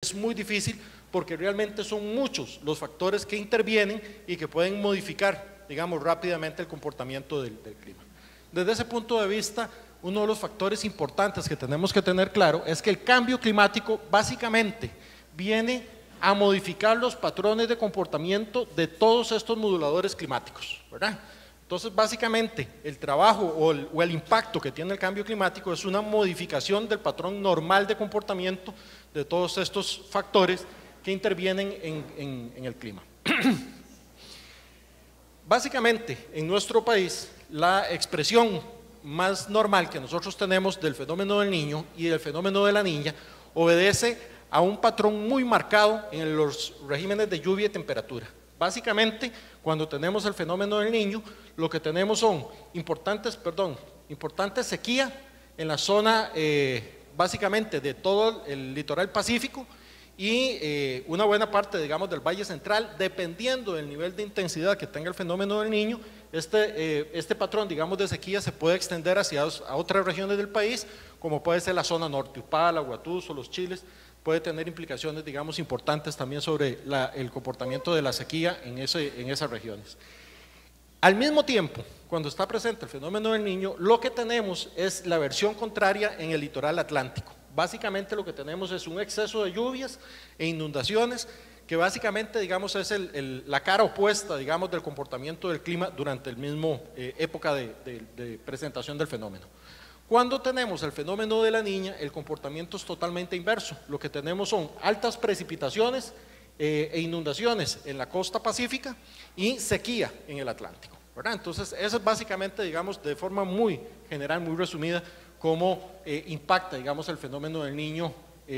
es muy difícil porque realmente son muchos los factores que intervienen y que pueden modificar, digamos, rápidamente el comportamiento del clima. Desde ese punto de vista, uno de los factores importantes que tenemos que tener claro es que el cambio climático básicamente viene a modificar los patrones de comportamiento de todos estos moduladores climáticos, ¿verdad? Entonces, básicamente, el trabajo o el impacto que tiene el cambio climático es una modificación del patrón normal de comportamiento de todos estos factores que intervienen en el clima. Básicamente, en nuestro país, la expresión más normal que nosotros tenemos del fenómeno del Niño y del fenómeno de la Niña obedece a un patrón muy marcado en los regímenes de lluvia y temperatura. Básicamente, cuando tenemos el fenómeno del Niño, lo que tenemos son importantes sequía en la zona básicamente de todo el litoral pacífico y una buena parte, digamos, del Valle Central, dependiendo del nivel de intensidad que tenga el fenómeno del Niño, este patrón, digamos, de sequía se puede extender hacia otras regiones del país, como puede ser la zona norte, Upala, Huatuso, Los Chiles, puede tener implicaciones, digamos, importantes también sobre el comportamiento de la sequía en esas regiones. Al mismo tiempo, cuando está presente el fenómeno del Niño, lo que tenemos es la versión contraria en el litoral atlántico. Básicamente lo que tenemos es un exceso de lluvias e inundaciones que básicamente, digamos, es la cara opuesta, digamos, del comportamiento del clima durante el mismo época de presentación del fenómeno. Cuando tenemos el fenómeno de la Niña, el comportamiento es totalmente inverso. Lo que tenemos son altas precipitaciones e inundaciones en la costa pacífica y sequía en el Atlántico, ¿verdad? Entonces, eso es básicamente, digamos, de forma muy general, muy resumida, cómo impacta, digamos, el fenómeno del Niño,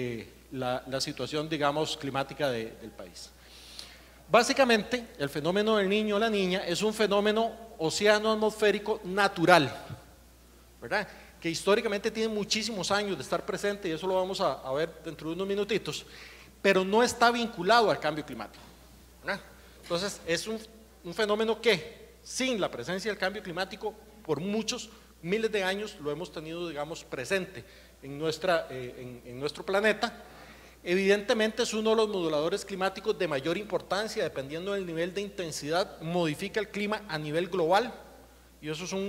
la situación, digamos, climática del país. Básicamente, el fenómeno del Niño o la Niña es un fenómeno oceano-atmosférico natural, ¿verdad? Que históricamente tiene muchísimos años de estar presente y eso lo vamos a ver dentro de unos minutitos, pero no está vinculado al cambio climático, ¿verdad? Entonces, es un fenómeno que, sin la presencia del cambio climático, por muchos miles de años lo hemos tenido, digamos, presente en nuestro planeta. Evidentemente es uno de los moduladores climáticos de mayor importancia, dependiendo del nivel de intensidad, modifica el clima a nivel global, y eso es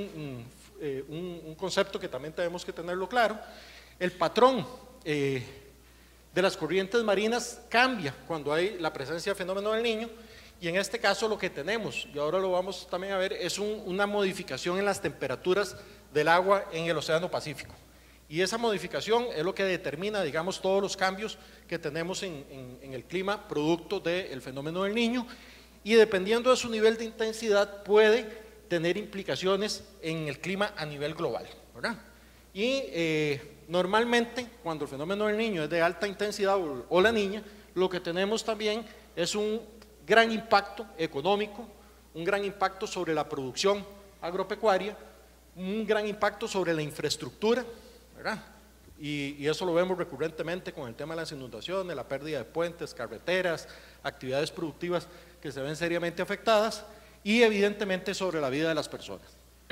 un concepto que también tenemos que tenerlo claro. El patrón de las corrientes marinas cambia cuando hay la presencia del fenómeno del Niño, y en este caso lo que tenemos, y ahora lo vamos también a ver, es una modificación en las temperaturas del agua en el Océano Pacífico. Y esa modificación es lo que determina, digamos, todos los cambios que tenemos en el clima producto del fenómeno del Niño, y dependiendo de su nivel de intensidad puede tener implicaciones en el clima a nivel global, ¿verdad? Y normalmente cuando el fenómeno del Niño es de alta intensidad o la Niña, lo que tenemos también es un gran impacto económico, un gran impacto sobre la producción agropecuaria, un gran impacto sobre la infraestructura, ¿verdad? Y eso lo vemos recurrentemente con el tema de las inundaciones, la pérdida de puentes, carreteras, actividades productivas que se ven seriamente afectadas, y evidentemente sobre la vida de las personas.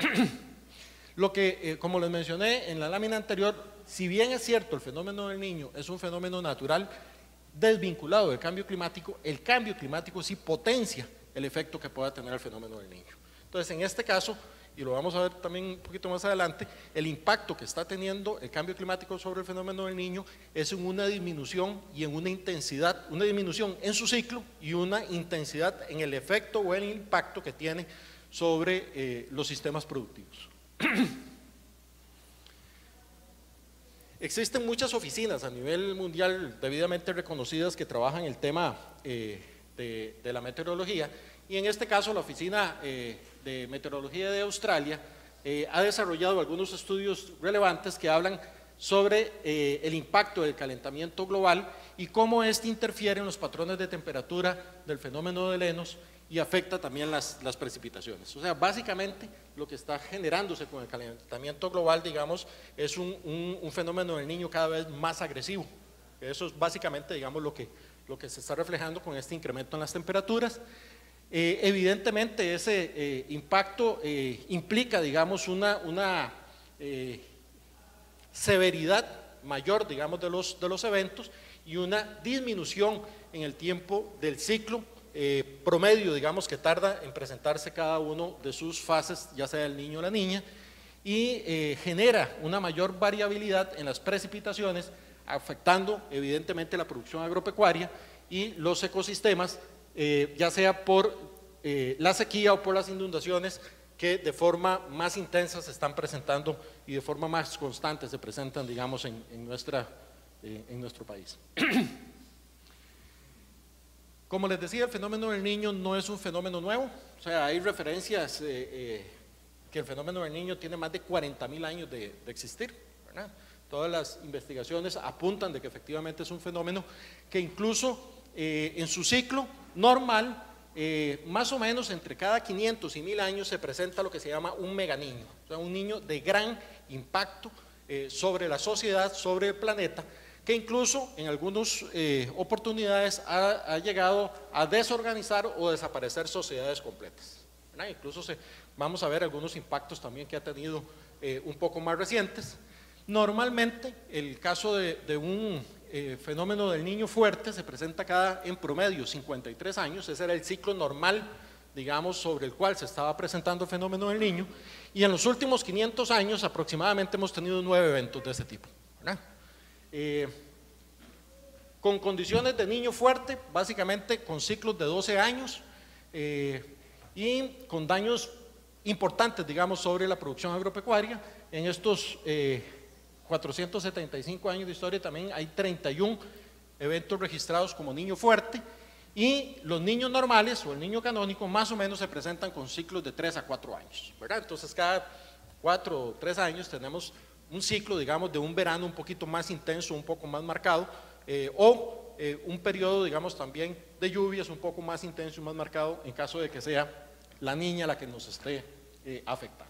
Lo que, como les mencioné en la lámina anterior, si bien es cierto el fenómeno del Niño es un fenómeno natural desvinculado del cambio climático, el cambio climático sí potencia el efecto que pueda tener el fenómeno del Niño. Entonces, en este caso, y lo vamos a ver también un poquito más adelante, el impacto que está teniendo el cambio climático sobre el fenómeno del Niño es en una disminución y en una intensidad, una disminución en su ciclo y una intensidad en el efecto o el impacto que tiene sobre los sistemas productivos. Existen muchas oficinas a nivel mundial debidamente reconocidas que trabajan el tema de la meteorología, y en este caso la Oficina de Meteorología de Australia ha desarrollado algunos estudios relevantes que hablan sobre el impacto del calentamiento global y cómo este interfiere en los patrones de temperatura del fenómeno de Lenos y afecta también las precipitaciones. O sea, básicamente lo que está generándose con el calentamiento global, digamos, es un fenómeno del Niño cada vez más agresivo. Eso es básicamente, digamos, lo que se está reflejando con este incremento en las temperaturas. Evidentemente ese impacto implica, digamos, una severidad mayor, digamos, de los eventos, y una disminución en el tiempo del ciclo promedio, digamos, que tarda en presentarse cada uno de sus fases, ya sea el niño o la niña, y genera una mayor variabilidad en las precipitaciones, afectando evidentemente la producción agropecuaria y los ecosistemas, ya sea por la sequía o por las inundaciones que de forma más intensa se están presentando y de forma más constante se presentan, digamos, en nuestro país. Como les decía, el fenómeno del Niño no es un fenómeno nuevo, o sea, hay referencias que el fenómeno del Niño tiene más de 40.000 años de existir, ¿verdad? Todas las investigaciones apuntan de que efectivamente es un fenómeno que incluso en su ciclo normal, más o menos entre cada 500 y 1000 años se presenta lo que se llama un meganiño, o sea, un niño de gran impacto sobre la sociedad, sobre el planeta, que incluso en algunas oportunidades ha llegado a desorganizar o desaparecer sociedades completas, ¿verdad? Incluso vamos a ver algunos impactos también que ha tenido un poco más recientes. Normalmente el caso de un fenómeno del niño fuerte se presenta cada, en promedio, 53 años, ese era el ciclo normal, digamos, sobre el cual se estaba presentando el fenómeno del niño, y en los últimos 500 años aproximadamente hemos tenido 9 eventos de ese tipo, ¿verdad? Con condiciones de niño fuerte, básicamente con ciclos de 12 años y con daños importantes, digamos, sobre la producción agropecuaria. En estos 475 años de historia también hay 31 eventos registrados como niño fuerte, y los niños normales o el niño canónico más o menos se presentan con ciclos de 3 a 4 años, ¿verdad? Entonces cada 4 o 3 años tenemos un ciclo, digamos, de un verano un poquito más intenso, un poco más marcado, un periodo, digamos, también de lluvias un poco más intenso y más marcado en caso de que sea la niña la que nos esté afectando.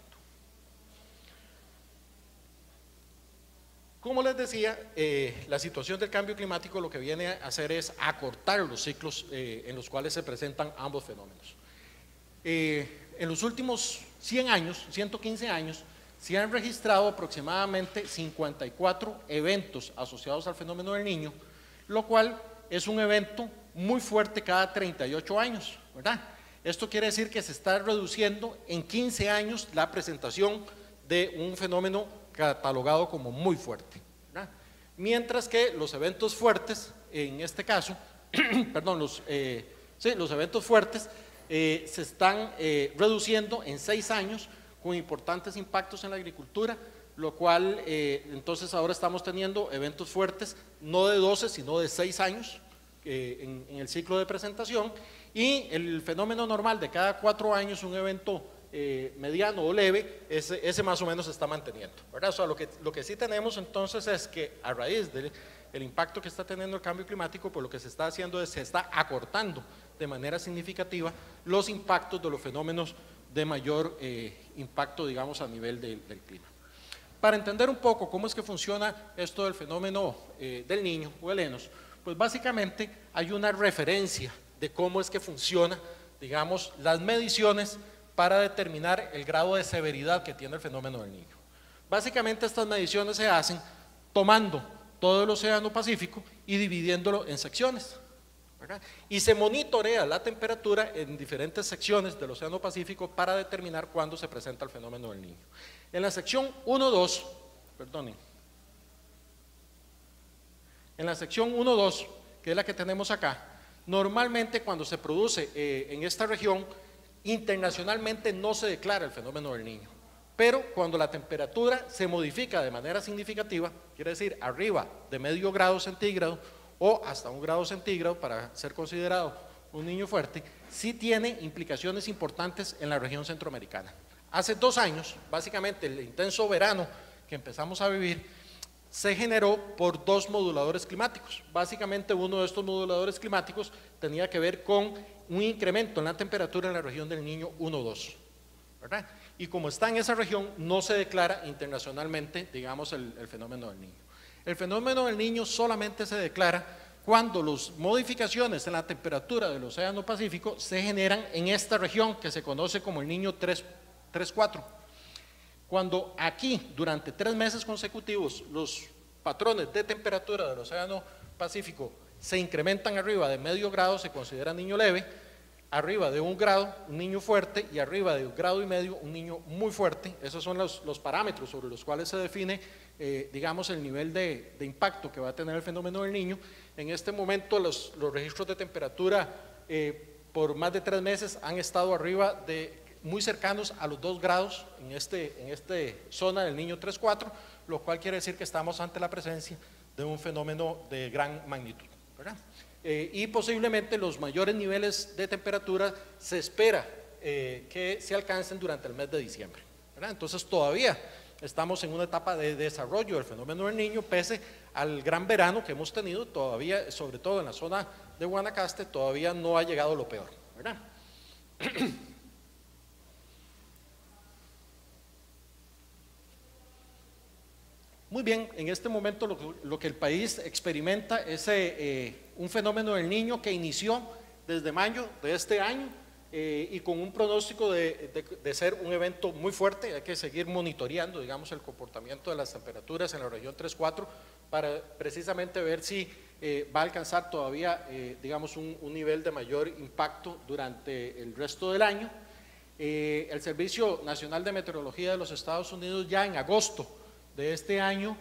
Como les decía, la situación del cambio climático lo que viene a hacer es acortar los ciclos en los cuales se presentan ambos fenómenos. En los últimos 100 años, 115 años, se han registrado aproximadamente 54 eventos asociados al fenómeno del Niño, lo cual es un evento muy fuerte cada 38 años, ¿verdad? Esto quiere decir que se está reduciendo en 15 años la presentación de un fenómeno catalogado como muy fuerte, ¿verdad? Mientras que los eventos fuertes, en este caso, perdón, los eventos fuertes se están reduciendo en 6 años con importantes impactos en la agricultura, lo cual entonces ahora estamos teniendo eventos fuertes no de 12 sino de 6 años en el ciclo de presentación, y el fenómeno normal de cada 4 años un evento mediano o leve, ese más o menos se está manteniendo, ¿verdad? O sea, lo que sí tenemos entonces es que a raíz del impacto que está teniendo el cambio climático, pues lo que se está haciendo es se está acortando de manera significativa los impactos de los fenómenos de mayor impacto, digamos, a nivel del clima. Para entender un poco cómo es que funciona esto del fenómeno del Niño o el ENOS, pues básicamente hay una referencia de cómo es que funciona, digamos, las mediciones para determinar el grado de severidad que tiene el fenómeno del Niño. Básicamente estas mediciones se hacen tomando todo el Océano Pacífico y dividiéndolo en secciones, ¿verdad? Y se monitorea la temperatura en diferentes secciones del Océano Pacífico para determinar cuándo se presenta el fenómeno del Niño. En la sección 1.2, perdonen, en la sección 1.2, que es la que tenemos acá, normalmente cuando se produce en esta región, internacionalmente no se declara el fenómeno del Niño, pero cuando la temperatura se modifica de manera significativa, quiere decir arriba de medio grado centígrado o hasta 1 grado centígrado para ser considerado un niño fuerte, sí tiene implicaciones importantes en la región centroamericana. Hace 2 años, básicamente el intenso verano que empezamos a vivir, se generó por 2 moduladores climáticos. Básicamente uno de estos moduladores climáticos tenía que ver con un incremento en la temperatura en la región del Niño 1.2, ¿verdad? Y como está en esa región, no se declara internacionalmente, digamos, el fenómeno del Niño. El fenómeno del Niño solamente se declara cuando las modificaciones en la temperatura del Océano Pacífico se generan en esta región que se conoce como el Niño 3-4. Cuando aquí, durante 3 meses consecutivos, los patrones de temperatura del Océano Pacífico se incrementan arriba de medio grado, se considera niño leve, arriba de 1 grado, un niño fuerte, y arriba de 1,5 grados, un niño muy fuerte. Esos son los parámetros sobre los cuales se define, digamos, el nivel de impacto que va a tener el fenómeno del Niño. En este momento los registros de temperatura por más de 3 meses han estado arriba de muy cercanos a los 2 grados en esta zona del Niño 3-4, lo cual quiere decir que estamos ante la presencia de un fenómeno de gran magnitud, ¿verdad? Y posiblemente los mayores niveles de temperatura se espera que se alcancen durante el mes de diciembre, ¿verdad? Entonces todavía estamos en una etapa de desarrollo del fenómeno del Niño, pese al gran verano que hemos tenido. Todavía, sobre todo en la zona de Guanacaste, todavía no ha llegado lo peor, ¿verdad? Muy bien, en este momento lo que el país experimenta es un fenómeno del Niño que inició desde mayo de este año y con un pronóstico de ser un evento muy fuerte. Hay que seguir monitoreando, digamos, el comportamiento de las temperaturas en la región 3-4 para precisamente ver si va a alcanzar todavía, digamos, un nivel de mayor impacto durante el resto del año. El Servicio Nacional de Meteorología de los Estados Unidos ya en agosto de este año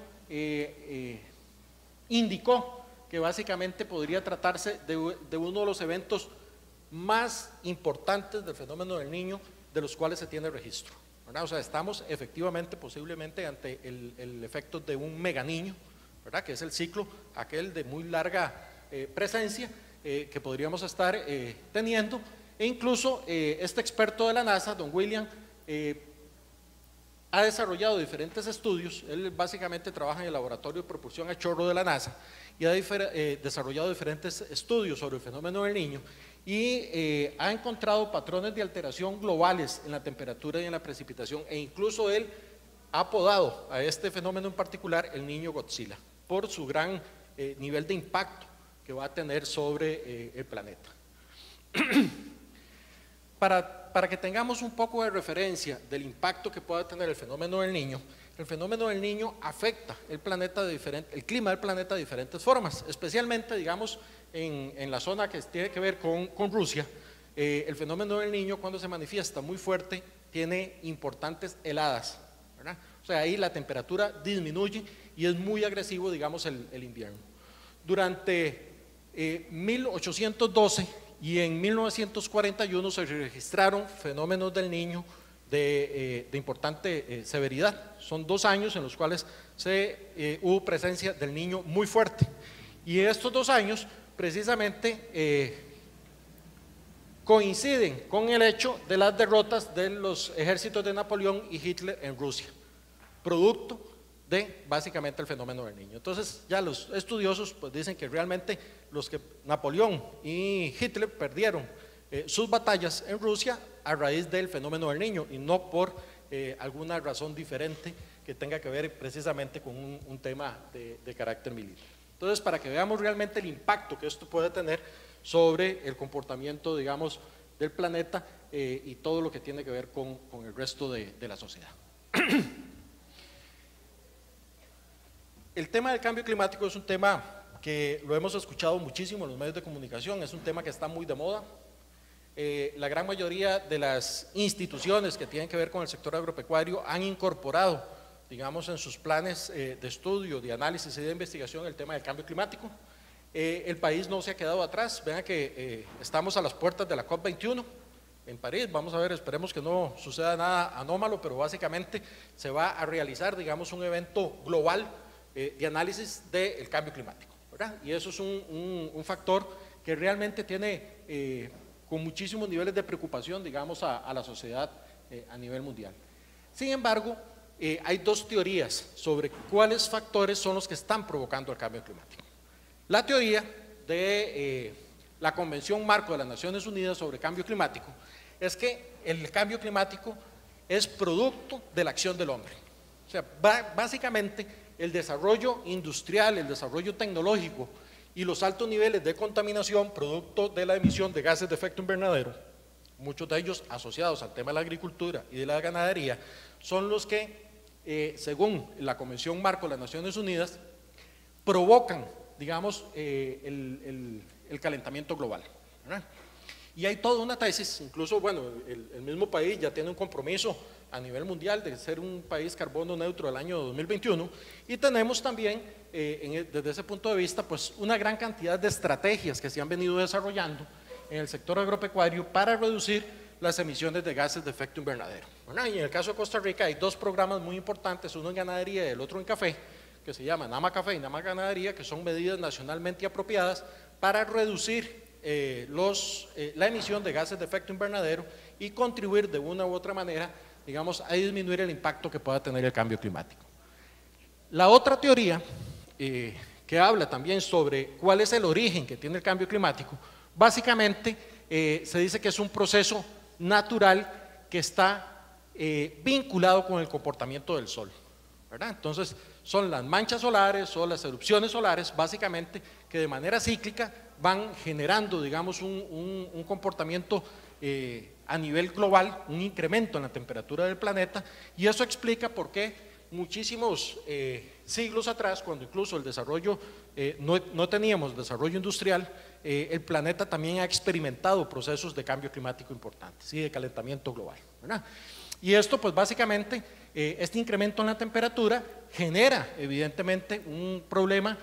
indicó que básicamente podría tratarse de uno de los eventos más importantes del fenómeno del Niño de los cuales se tiene registro, ¿verdad? O sea, estamos efectivamente posiblemente ante el efecto de un mega niño, ¿verdad? Que es el ciclo aquel de muy larga presencia que podríamos estar teniendo. E incluso este experto de la NASA, don William, ha desarrollado diferentes estudios. Él básicamente trabaja en el laboratorio de propulsión a chorro de la NASA y ha desarrollado diferentes estudios sobre el fenómeno del Niño y ha encontrado patrones de alteración globales en la temperatura y en la precipitación, e incluso él ha apodado a este fenómeno en particular el Niño Godzilla por su gran nivel de impacto que va a tener sobre el planeta. Para que tengamos un poco de referencia del impacto que pueda tener el fenómeno del Niño, el fenómeno del Niño afecta el clima del planeta de diferentes formas, especialmente, digamos, en la zona que tiene que ver con Rusia. El fenómeno del Niño, cuando se manifiesta muy fuerte, tiene importantes heladas, ¿verdad? O sea, ahí la temperatura disminuye y es muy agresivo, digamos, el invierno. Durante 1812 y en 1941 se registraron fenómenos del Niño de importante severidad. Son 2 años en los cuales hubo presencia del Niño muy fuerte. Y estos 2 años precisamente coinciden con el hecho de las derrotas de los ejércitos de Napoleón y Hitler en Rusia, producto de básicamente el fenómeno del Niño. Entonces ya los estudiosos pues dicen que realmente Napoleón y Hitler perdieron sus batallas en Rusia a raíz del fenómeno del Niño y no por alguna razón diferente que tenga que ver precisamente con un tema de carácter militar. Entonces, para que veamos realmente el impacto que esto puede tener sobre el comportamiento, digamos, del planeta y todo lo que tiene que ver con el resto de la sociedad. El tema del cambio climático es un tema que lo hemos escuchado muchísimo en los medios de comunicación, es un tema que está muy de moda. La gran mayoría de las instituciones que tienen que ver con el sector agropecuario han incorporado, digamos, en sus planes de estudio, de análisis y de investigación el tema del cambio climático. El país no se ha quedado atrás. Vean que estamos a las puertas de la COP21 en París. Vamos a ver, esperemos que no suceda nada anómalo, pero básicamente se va a realizar, digamos, un evento global de análisis del cambio climático, ¿verdad? Y eso es un factor que realmente tiene con muchísimos niveles de preocupación, digamos, a la sociedad a nivel mundial. Sin embargo, hay 2 teorías sobre cuáles factores son los que están provocando el cambio climático. La teoría de la Convención Marco de las Naciones Unidas sobre Cambio Climático es que el cambio climático es producto de la acción del hombre. O sea, básicamente el desarrollo industrial, el desarrollo tecnológico y los altos niveles de contaminación producto de la emisión de gases de efecto invernadero, muchos de ellos asociados al tema de la agricultura y de la ganadería, son los que, según la Convención Marco de las Naciones Unidas, provocan, digamos, el calentamiento global, ¿verdad? Y hay toda una tesis, incluso, bueno, el mismo país ya tiene un compromiso a nivel mundial de ser un país carbono neutro el año 2021, y tenemos también, desde ese punto de vista, pues una gran cantidad de estrategias que se han venido desarrollando en el sector agropecuario para reducir las emisiones de gases de efecto invernadero, ¿verdad? Y en el caso de Costa Rica hay dos programas muy importantes, uno en ganadería y el otro en café, que se llaman NAMA Café y NAMA Ganadería, que son medidas nacionalmente apropiadas para reducir la emisión de gases de efecto invernadero y contribuir de una u otra manera, digamos, a disminuir el impacto que pueda tener el cambio climático. La otra teoría, que habla también sobre cuál es el origen que tiene el cambio climático, básicamente se dice que es un proceso natural que está vinculado con el comportamiento del Sol, ¿verdad? Entonces, son las manchas solares o las erupciones solares, básicamente, que de manera cíclica van generando, digamos, un comportamiento a nivel global, un incremento en la temperatura del planeta, y eso explica por qué muchísimos siglos atrás, cuando incluso el desarrollo, no teníamos desarrollo industrial, el planeta también ha experimentado procesos de cambio climático importantes y de calentamiento global, ¿verdad? Y esto, pues básicamente, este incremento en la temperatura genera evidentemente un problema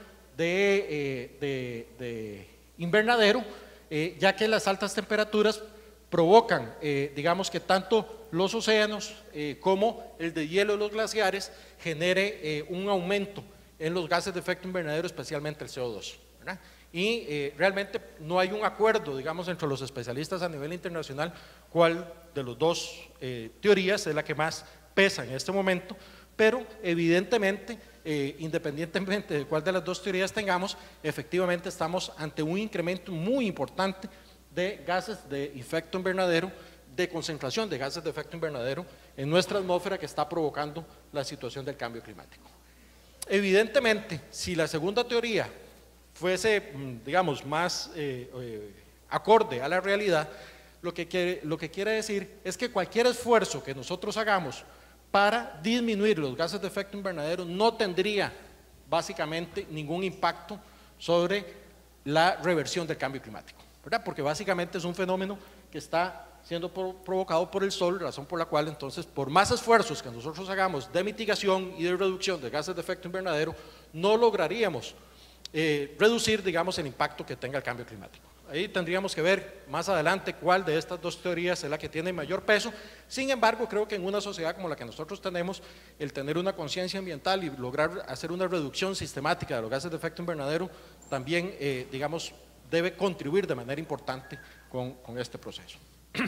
de invernadero, ya que las altas temperaturas provocan, digamos, que tanto los océanos como el deshielo de los glaciares genere un aumento en los gases de efecto invernadero, especialmente el CO2, ¿verdad? Y realmente no hay un acuerdo, digamos, entre los especialistas a nivel internacional cuál de las dos teorías es la que más pesa en este momento, pero evidentemente, independientemente de cuál de las dos teorías tengamos, efectivamente estamos ante un incremento muy importante de gases de efecto invernadero, de concentración de gases de efecto invernadero en nuestra atmósfera, que está provocando la situación del cambio climático. Evidentemente, si la segunda teoría fuese, digamos, más acorde a la realidad, lo que quiere decir es que cualquier esfuerzo que nosotros hagamos para disminuir los gases de efecto invernadero no tendría básicamente ningún impacto sobre la reversión del cambio climático, ¿verdad? Porque básicamente es un fenómeno que está siendo provocado por el Sol, razón por la cual entonces, por más esfuerzos que nosotros hagamos de mitigación y de reducción de gases de efecto invernadero, no lograríamos reducir, digamos, el impacto que tenga el cambio climático. Ahí tendríamos que ver más adelante cuál de estas dos teorías es la que tiene mayor peso. Sin embargo, creo que en una sociedad como la que nosotros tenemos, el tener una conciencia ambiental y lograr hacer una reducción sistemática de los gases de efecto invernadero también, digamos, debe contribuir de manera importante con este proceso.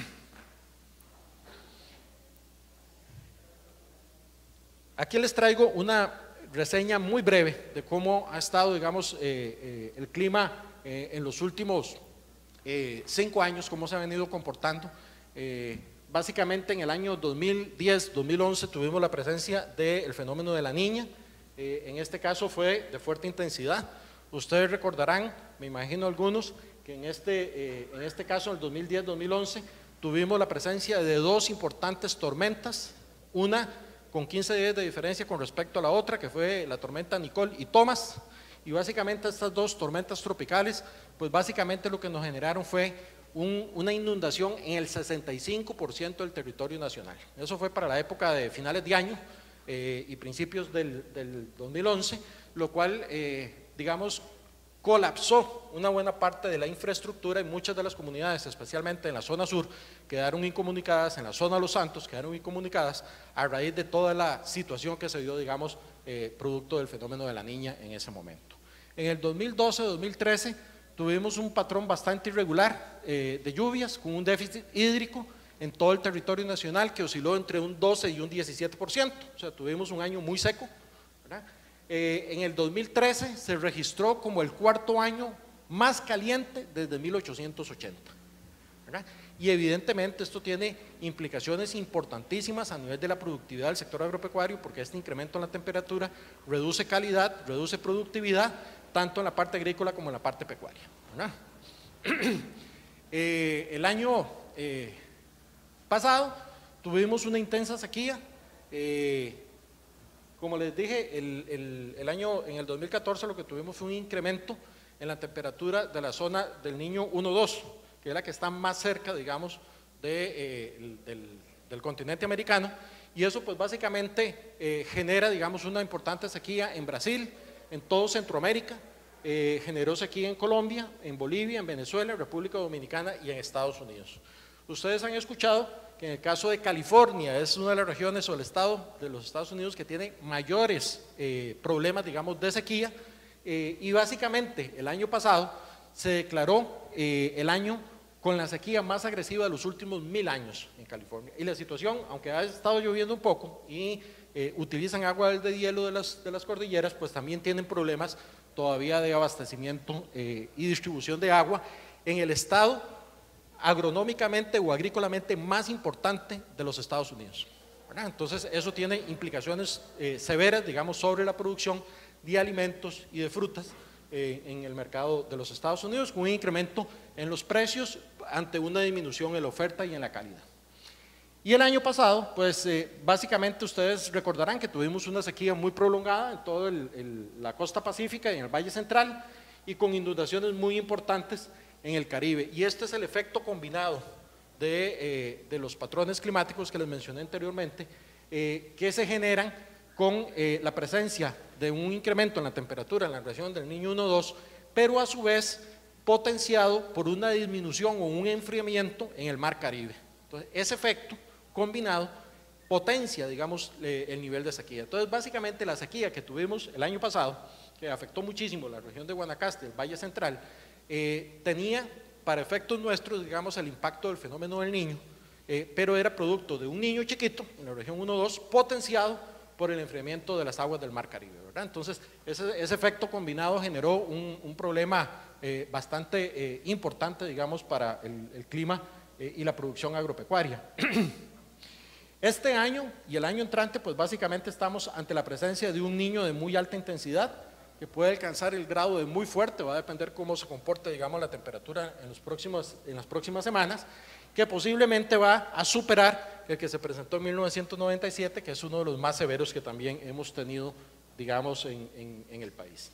Aquí les traigo una reseña muy breve de cómo ha estado, digamos, el clima en los últimos 5 años, cómo se ha venido comportando. Básicamente en el año 2010-2011 tuvimos la presencia del fenómeno de la Niña. En este caso fue de fuerte intensidad. Ustedes recordarán, me imagino algunos, que en este caso, en el 2010-2011, tuvimos la presencia de dos importantes tormentas, una con 15 días de diferencia con respecto a la otra, que fue la tormenta Nicole y Thomas, y básicamente estas dos tormentas tropicales, pues básicamente lo que nos generaron fue una inundación en el 65% del territorio nacional. Eso fue para la época de finales de año y principios del 2011, lo cual, digamos, colapsó una buena parte de la infraestructura y muchas de las comunidades, especialmente en la zona sur, quedaron incomunicadas, en la zona de Los Santos quedaron incomunicadas a raíz de toda la situación que se dio, digamos, producto del fenómeno de la Niña en ese momento. En el 2012-2013 tuvimos un patrón bastante irregular de lluvias, con un déficit hídrico en todo el territorio nacional que osciló entre un 12 y un 17%, o sea, tuvimos un año muy seco, ¿verdad? En el 2013 se registró como el cuarto año más caliente desde 1880, ¿verdad? Y evidentemente esto tiene implicaciones importantísimas a nivel de la productividad del sector agropecuario, porque este incremento en la temperatura reduce calidad, reduce productividad, tanto en la parte agrícola como en la parte pecuaria, ¿verdad? El año pasado tuvimos una intensa sequía, Como les dije, en el 2014 lo que tuvimos fue un incremento en la temperatura de la zona del Niño 1-2, que es la que está más cerca, digamos, del continente americano, y eso pues básicamente genera, digamos, una importante sequía en Brasil, en todo Centroamérica, generó sequía en Colombia, en Bolivia, en Venezuela, en República Dominicana y en Estados Unidos. Ustedes han escuchado que en el caso de California es una de las regiones o el estado de los Estados Unidos que tiene mayores problemas, digamos, de sequía, y básicamente el año pasado se declaró el año con la sequía más agresiva de los últimos 1000 años en California. Y la situación, aunque ha estado lloviendo un poco y utilizan agua de hielo de las cordilleras, pues también tienen problemas todavía de abastecimiento y distribución de agua en el estado agronómicamente o agrícolamente más importante de los Estados Unidos, ¿verdad? Entonces eso tiene implicaciones severas, digamos, sobre la producción de alimentos y de frutas en el mercado de los Estados Unidos, con un incremento en los precios ante una disminución en la oferta y en la calidad. Y el año pasado, pues básicamente ustedes recordarán que tuvimos una sequía muy prolongada en toda la costa pacífica y en el Valle Central, y con inundaciones muy importantes en el Caribe. Y este es el efecto combinado de los patrones climáticos que les mencioné anteriormente, que se generan con la presencia de un incremento en la temperatura en la región del Niño 1-2, pero a su vez potenciado por una disminución o un enfriamiento en el Mar Caribe. Entonces, ese efecto combinado potencia, digamos, el nivel de sequía. Entonces, básicamente la sequía que tuvimos el año pasado, que afectó muchísimo la región de Guanacaste, el Valle Central, tenía para efectos nuestros, digamos, el impacto del fenómeno del Niño, pero era producto de un niño chiquito en la región 1-2 potenciado por el enfriamiento de las aguas del Mar Caribe, ¿verdad? Entonces, ese efecto combinado generó un problema bastante importante, digamos, para el clima y la producción agropecuaria. Este año y el año entrante, pues básicamente estamos ante la presencia de un niño de muy alta intensidad, que puede alcanzar el grado de muy fuerte, va a depender cómo se comporte, digamos, la temperatura en las próximas semanas, que posiblemente va a superar el que se presentó en 1997, que es uno de los más severos que también hemos tenido, digamos, en el país.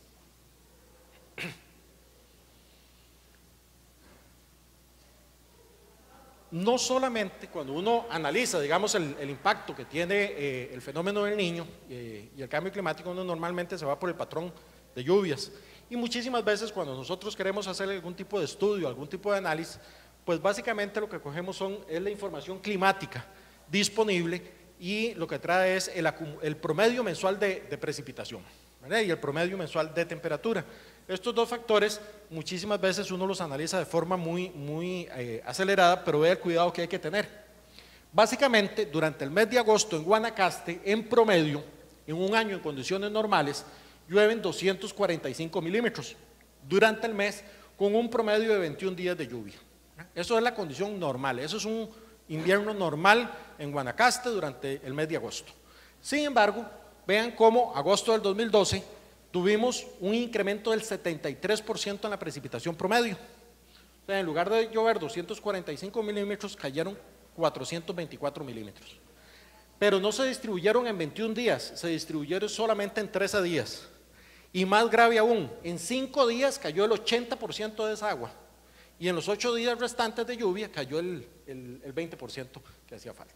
No solamente cuando uno analiza, digamos, el impacto que tiene el fenómeno del Niño y el cambio climático, uno normalmente se va por el patrón de lluvias, y muchísimas veces cuando nosotros queremos hacer algún tipo de estudio, algún tipo de análisis, pues básicamente lo que cogemos es la información climática disponible, y lo que trae es el promedio mensual de precipitación, ¿verdad? Y el promedio mensual de temperatura. Estos dos factores muchísimas veces uno los analiza de forma muy acelerada, pero vea el cuidado que hay que tener. Básicamente, durante el mes de agosto en Guanacaste, en promedio, en un año en condiciones normales, llueven 245 milímetros durante el mes, con un promedio de 21 días de lluvia. Eso es la condición normal, eso es un invierno normal en Guanacaste durante el mes de agosto. Sin embargo, vean cómo agosto del 2012 tuvimos un incremento del 73% en la precipitación promedio. O sea, en lugar de llover 245 milímetros, cayeron 424 milímetros. Pero no se distribuyeron en 21 días, se distribuyeron solamente en 13 días. Y más grave aún, en 5 días cayó el 80% de esa agua, y en los 8 días restantes de lluvia cayó el 20% que hacía falta.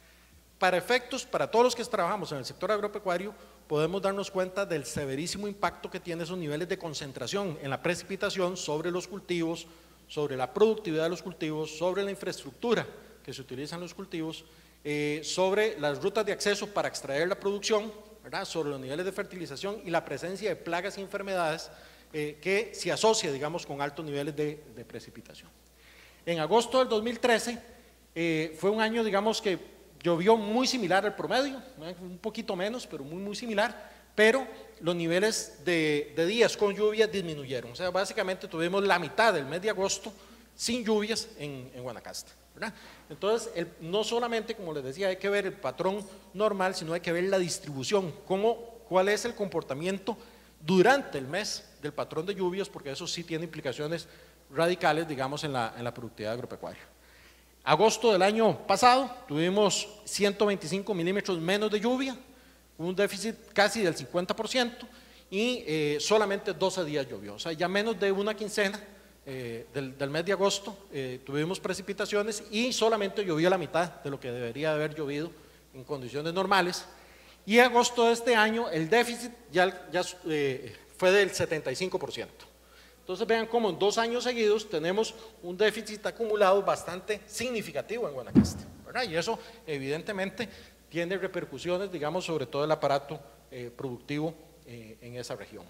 Para todos los que trabajamos en el sector agropecuario, podemos darnos cuenta del severísimo impacto que tienen esos niveles de concentración en la precipitación sobre los cultivos, sobre la productividad de los cultivos, sobre la infraestructura que se utiliza en los cultivos, sobre las rutas de acceso para extraer la producción, ¿verdad? Sobre los niveles de fertilización y la presencia de plagas y enfermedades que se asocia, digamos, con altos niveles de precipitación. En agosto del 2013 fue un año, digamos, que llovió muy similar al promedio, un poquito menos, pero muy similar, pero los niveles de días con lluvia disminuyeron. O sea, básicamente tuvimos la mitad del mes de agosto sin lluvias en Guanacaste, ¿verdad? Entonces, no solamente, como les decía, hay que ver el patrón normal, sino hay que ver la distribución, cuál es el comportamiento durante el mes del patrón de lluvias, porque eso sí tiene implicaciones radicales, digamos, en la productividad agropecuaria. Agosto del año pasado tuvimos 125 milímetros menos de lluvia, un déficit casi del 50% y solamente 12 días llovió. O sea, ya menos de una quincena del mes de agosto tuvimos precipitaciones y solamente llovió la mitad de lo que debería haber llovido en condiciones normales. Y en agosto de este año el déficit ya fue del 75%. Entonces vean cómo en 2 años seguidos tenemos un déficit acumulado bastante significativo en Guanacaste, ¿verdad? Y eso evidentemente tiene repercusiones, digamos, sobre todo el aparato productivo en esa región.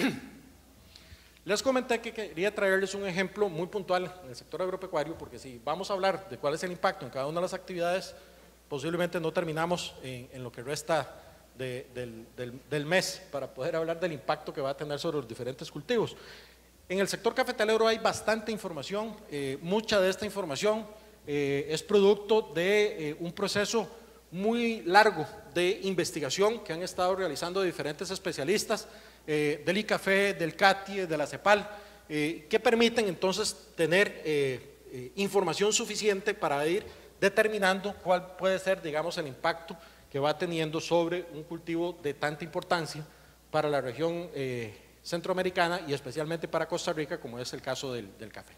Les comenté que quería traerles un ejemplo muy puntual en el sector agropecuario, porque si vamos a hablar de cuál es el impacto en cada una de las actividades, posiblemente no terminamos en lo que resta del mes para poder hablar del impacto que va a tener sobre los diferentes cultivos. En el sector cafetalero hay bastante información, mucha de esta información es producto de un proceso muy largo de investigación que han estado realizando diferentes especialistas del ICAFE, del CATI, de la CEPAL, que permiten entonces tener información suficiente para ir determinando cuál puede ser, digamos, el impacto que va teniendo sobre un cultivo de tanta importancia para la región centroamericana y especialmente para Costa Rica, como es el caso del café.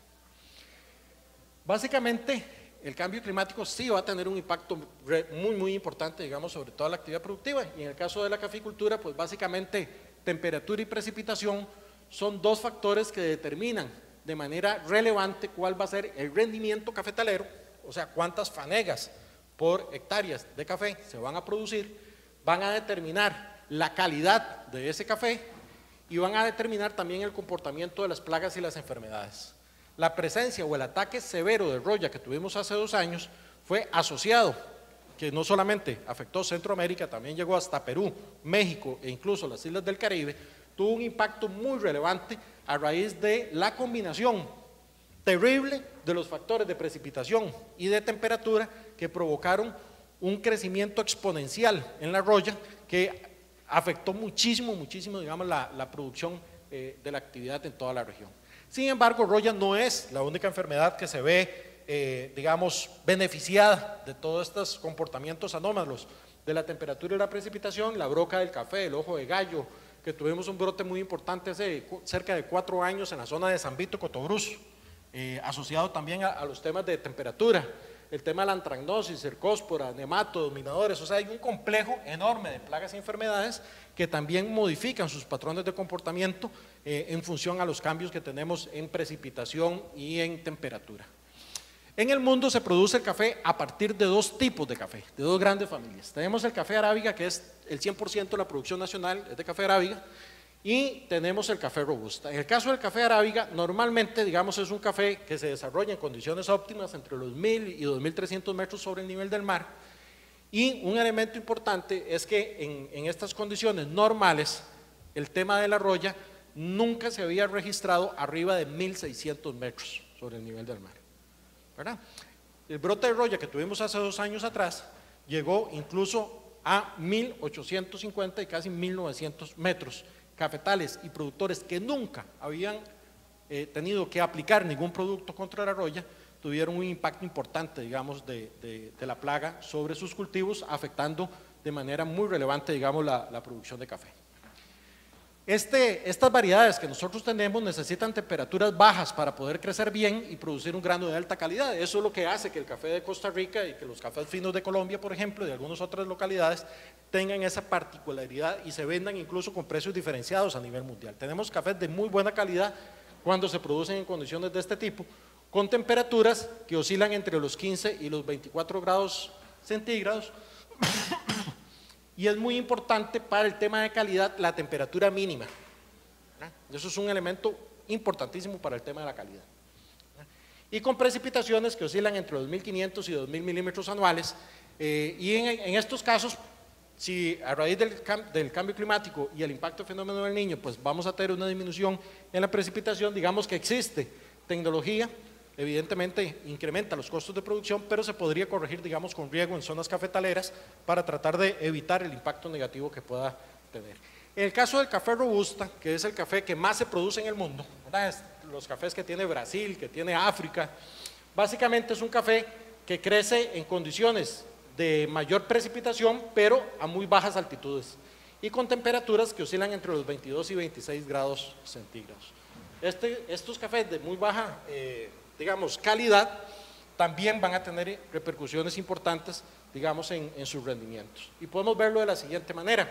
Básicamente, el cambio climático sí va a tener un impacto muy importante, digamos, sobre toda la actividad productiva, y en el caso de la caficultura, pues básicamente temperatura y precipitación son 2 factores que determinan de manera relevante cuál va a ser el rendimiento cafetalero, o sea, cuántas fanegas por hectáreas de café se van a producir, van a determinar la calidad de ese café y van a determinar también el comportamiento de las plagas y las enfermedades. La presencia o el ataque severo de roya que tuvimos hace 2 años fue asociado, que no solamente afectó Centroamérica, también llegó hasta Perú, México e incluso las islas del Caribe, tuvo un impacto muy relevante a raíz de la combinación terrible de los factores de precipitación y de temperatura que provocaron un crecimiento exponencial en la roya que afectó muchísimo, digamos, la producción de la actividad en toda la región. Sin embargo, roya no es la única enfermedad que se ve, digamos, beneficiada de todos estos comportamientos anómalos de la temperatura y la precipitación. La broca del café, el ojo de gallo, que tuvimos un brote muy importante hace cerca de 4 años en la zona de San Vito, Cotobruz, asociado también a los temas de temperatura, el tema de la antracnosis, cercóspora, nematodos, dominadores. O sea, hay un complejo enorme de plagas y enfermedades que también modifican sus patrones de comportamiento en función a los cambios que tenemos en precipitación y en temperatura. En el mundo se produce el café a partir de 2 tipos de café, de 2 grandes familias. Tenemos el café arábiga, que es el 100% de la producción nacional, es de café arábiga, y tenemos el café robusta. En el caso del café arábiga, normalmente, digamos, es un café que se desarrolla en condiciones óptimas entre los 1000 y 2300 metros sobre el nivel del mar, y un elemento importante es que en estas condiciones normales, el tema de la roya nunca se había registrado arriba de 1600 metros sobre el nivel del mar, ¿verdad? El brote de roya que tuvimos hace 2 años atrás llegó incluso a 1850 y casi 1900 metros. Cafetales y productores que nunca habían tenido que aplicar ningún producto contra la roya tuvieron un impacto importante, digamos, de la plaga sobre sus cultivos, afectando de manera muy relevante, digamos, la producción de café. Estas variedades que nosotros tenemos necesitan temperaturas bajas para poder crecer bien y producir un grano de alta calidad. Eso es lo que hace que el café de Costa Rica y que los cafés finos de Colombia, por ejemplo, y de algunas otras localidades, tengan esa particularidad y se vendan incluso con precios diferenciados a nivel mundial. Tenemos cafés de muy buena calidad cuando se producen en condiciones de este tipo, con temperaturas que oscilan entre los 15 y los 24 grados centígrados. Y es muy importante para el tema de calidad la temperatura mínima, ¿verdad? Eso es un elemento importantísimo para el tema de la calidad, ¿verdad? Y con precipitaciones que oscilan entre 2500 y 2000 milímetros anuales, y en estos casos, si a raíz del cambio climático y el impacto del fenómeno del Niño, pues vamos a tener una disminución en la precipitación, digamos que existe tecnología. Evidentemente incrementa los costos de producción, pero se podría corregir, digamos, con riego en zonas cafetaleras para tratar de evitar el impacto negativo que pueda tener. En el caso del café robusta, que es el café que más se produce en el mundo, ¿verdad? Los cafés que tiene Brasil, que tiene África, básicamente es un café que crece en condiciones de mayor precipitación, pero a muy bajas altitudes y con temperaturas que oscilan entre los 22 y 26 grados centígrados. Estos cafés de muy baja, digamos, calidad, también van a tener repercusiones importantes, digamos, en sus rendimientos. Y podemos verlo de la siguiente manera.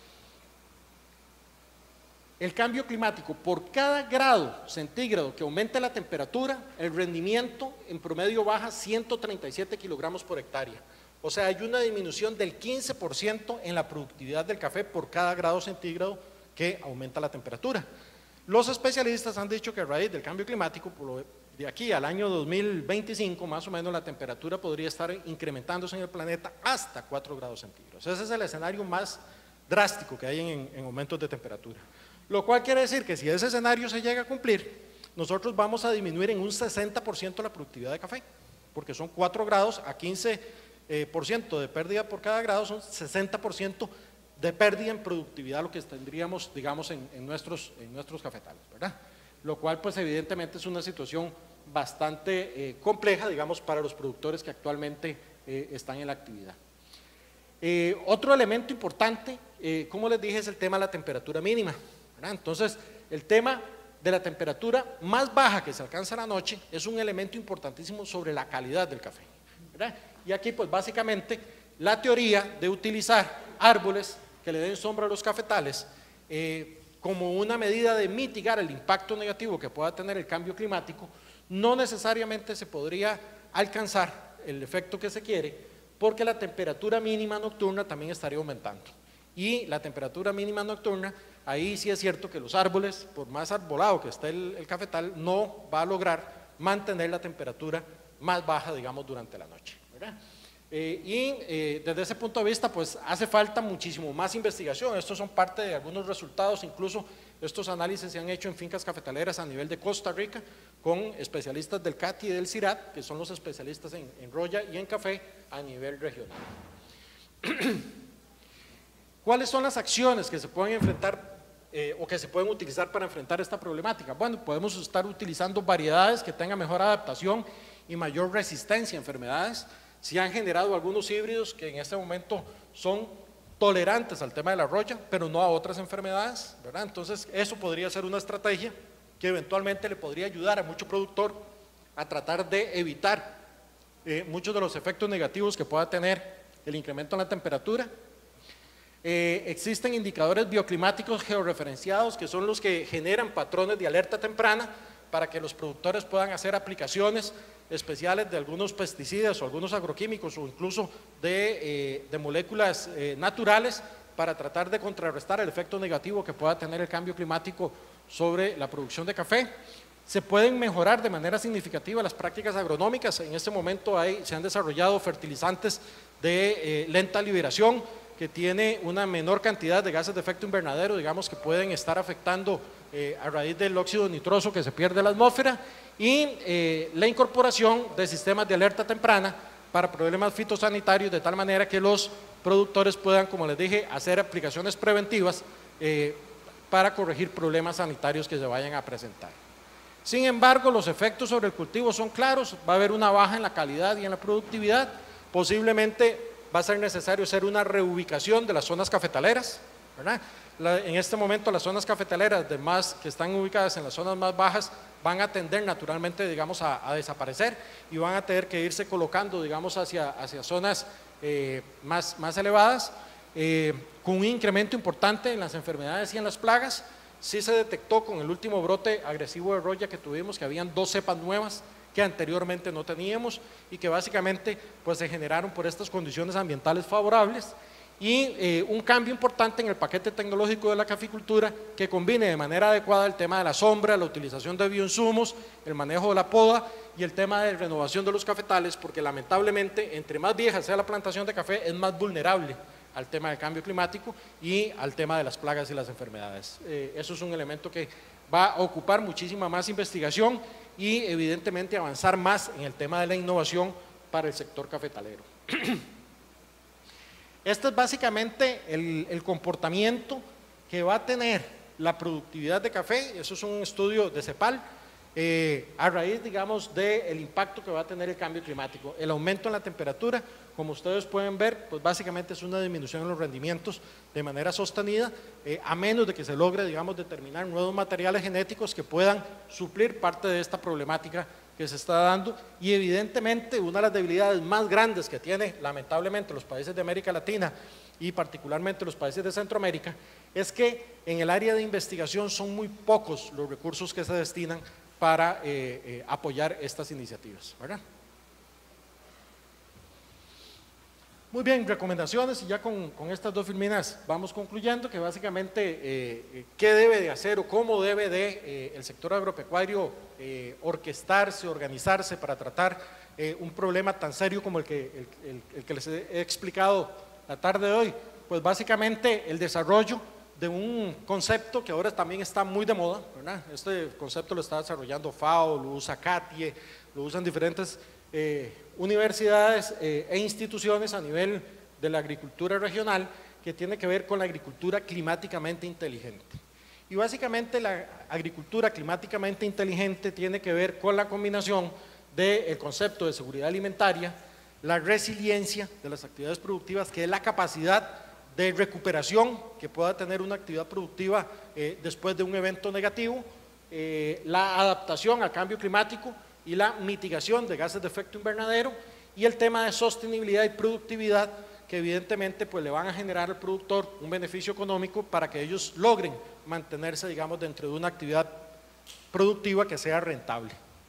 El cambio climático, por cada grado centígrado que aumente la temperatura, el rendimiento en promedio baja 137 kilogramos por hectárea. O sea, hay una disminución del 15% en la productividad del café por cada grado centígrado que aumenta la temperatura. Los especialistas han dicho que a raíz del cambio climático, de aquí al año 2025, más o menos, la temperatura podría estar incrementándose en el planeta hasta 4 grados centígrados. Ese es el escenario más drástico que hay en aumentos de temperatura. Lo cual quiere decir que si ese escenario se llega a cumplir, nosotros vamos a disminuir en un 60% la productividad de café, porque son 4 grados a 15% de pérdida por cada grado, son 60% de pérdida en productividad lo que tendríamos, digamos, en nuestros cafetales, ¿verdad? Lo cual, pues, evidentemente es una situación bastante compleja, digamos, para los productores que actualmente están en la actividad. Otro elemento importante, como les dije, es el tema de la temperatura mínima, ¿verdad? Entonces, el tema de la temperatura más baja que se alcanza en la noche es un elemento importantísimo sobre la calidad del café, ¿verdad? Y aquí, pues, básicamente, la teoría de utilizar árboles que le den sombra a los cafetales como una medida de mitigar el impacto negativo que pueda tener el cambio climático, no necesariamente se podría alcanzar el efecto que se quiere, porque la temperatura mínima nocturna también estaría aumentando. Y la temperatura mínima nocturna, ahí sí es cierto que los árboles, por más arbolado que esté el cafetal, no va a lograr mantener la temperatura más baja, digamos, durante la noche, ¿verdad? Desde ese punto de vista, pues hace falta muchísimo más investigación. Estos son parte de algunos resultados, incluso estos análisis se han hecho en fincas cafetaleras a nivel de Costa Rica con especialistas del CATI y del CIRAT, que son los especialistas en roya y en café a nivel regional. ¿Cuáles son las acciones que se pueden enfrentar o que se pueden utilizar para enfrentar esta problemática? Bueno, podemos estar utilizando variedades que tengan mejor adaptación y mayor resistencia a enfermedades. Se han generado algunos híbridos que en este momento son tolerantes al tema de la roya, pero no a otras enfermedades, ¿verdad? Entonces, eso podría ser una estrategia que eventualmente le podría ayudar a mucho productor a tratar de evitar muchos de los efectos negativos que pueda tener el incremento en la temperatura. Existen indicadores bioclimáticos georreferenciados que son los que generan patrones de alerta temprana para que los productores puedan hacer aplicaciones especiales de algunos pesticidas o algunos agroquímicos o incluso de moléculas naturales para tratar de contrarrestar el efecto negativo que pueda tener el cambio climático sobre la producción de café. Se pueden mejorar de manera significativa las prácticas agronómicas. En este momento se han desarrollado fertilizantes de lenta liberación que tiene una menor cantidad de gases de efecto invernadero, digamos, que pueden estar afectando a raíz del óxido nitroso que se pierde en la atmósfera, y la incorporación de sistemas de alerta temprana para problemas fitosanitarios, de tal manera que los productores puedan, como les dije, hacer aplicaciones preventivas para corregir problemas sanitarios que se vayan a presentar. Sin embargo, los efectos sobre el cultivo son claros. Va a haber una baja en la calidad y en la productividad. Posiblemente va a ser necesario hacer una reubicación de las zonas cafetaleras, ¿verdad? En este momento las zonas cafetaleras que están ubicadas en las zonas más bajas van a tender naturalmente, digamos, a desaparecer y van a tener que irse colocando, digamos, hacia zonas más elevadas, con un incremento importante en las enfermedades y en las plagas. Sí se detectó con el último brote agresivo de roya que tuvimos que habían 2 cepas nuevas que anteriormente no teníamos y que básicamente, pues, se generaron por estas condiciones ambientales favorables, y un cambio importante en el paquete tecnológico de la caficultura que combine de manera adecuada el tema de la sombra, la utilización de bioinsumos, el manejo de la poda y el tema de renovación de los cafetales, porque lamentablemente entre más vieja sea la plantación de café es más vulnerable al tema del cambio climático y al tema de las plagas y las enfermedades. Eso es un elemento que va a ocupar muchísima más investigación y evidentemente avanzar más en el tema de la innovación para el sector cafetalero. Este es básicamente el comportamiento que va a tener la productividad de café. Eso es un estudio de CEPAL a raíz, digamos, del impacto que va a tener el cambio climático. El aumento en la temperatura, como ustedes pueden ver, pues básicamente es una disminución en los rendimientos de manera sostenida, a menos de que se logre, digamos, determinar nuevos materiales genéticos que puedan suplir parte de esta problemática que se está dando. Y evidentemente una de las debilidades más grandes que tiene lamentablemente los países de América Latina y particularmente los países de Centroamérica es que en el área de investigación son muy pocos los recursos que se destinan para apoyar estas iniciativas, ¿verdad? Muy bien, recomendaciones, y ya con estas dos filminas vamos concluyendo que básicamente qué debe de hacer o cómo debe de el sector agropecuario orquestarse, organizarse para tratar un problema tan serio como el que les he explicado la tarde de hoy. Pues básicamente el desarrollo de un concepto que ahora también está muy de moda, ¿verdad? Este concepto lo está desarrollando FAO, lo usa CATIE, lo usan diferentes universidades e instituciones a nivel de la agricultura regional, que tiene que ver con la agricultura climáticamente inteligente. Y básicamente la agricultura climáticamente inteligente tiene que ver con la combinación del concepto de seguridad alimentaria, la resiliencia de las actividades productivas, que es la capacidad de recuperación que pueda tener una actividad productiva después de un evento negativo, la adaptación al cambio climático y la mitigación de gases de efecto invernadero, y el tema de sostenibilidad y productividad, que evidentemente pues le van a generar al productor un beneficio económico para que ellos logren mantenerse, digamos, dentro de una actividad productiva que sea rentable.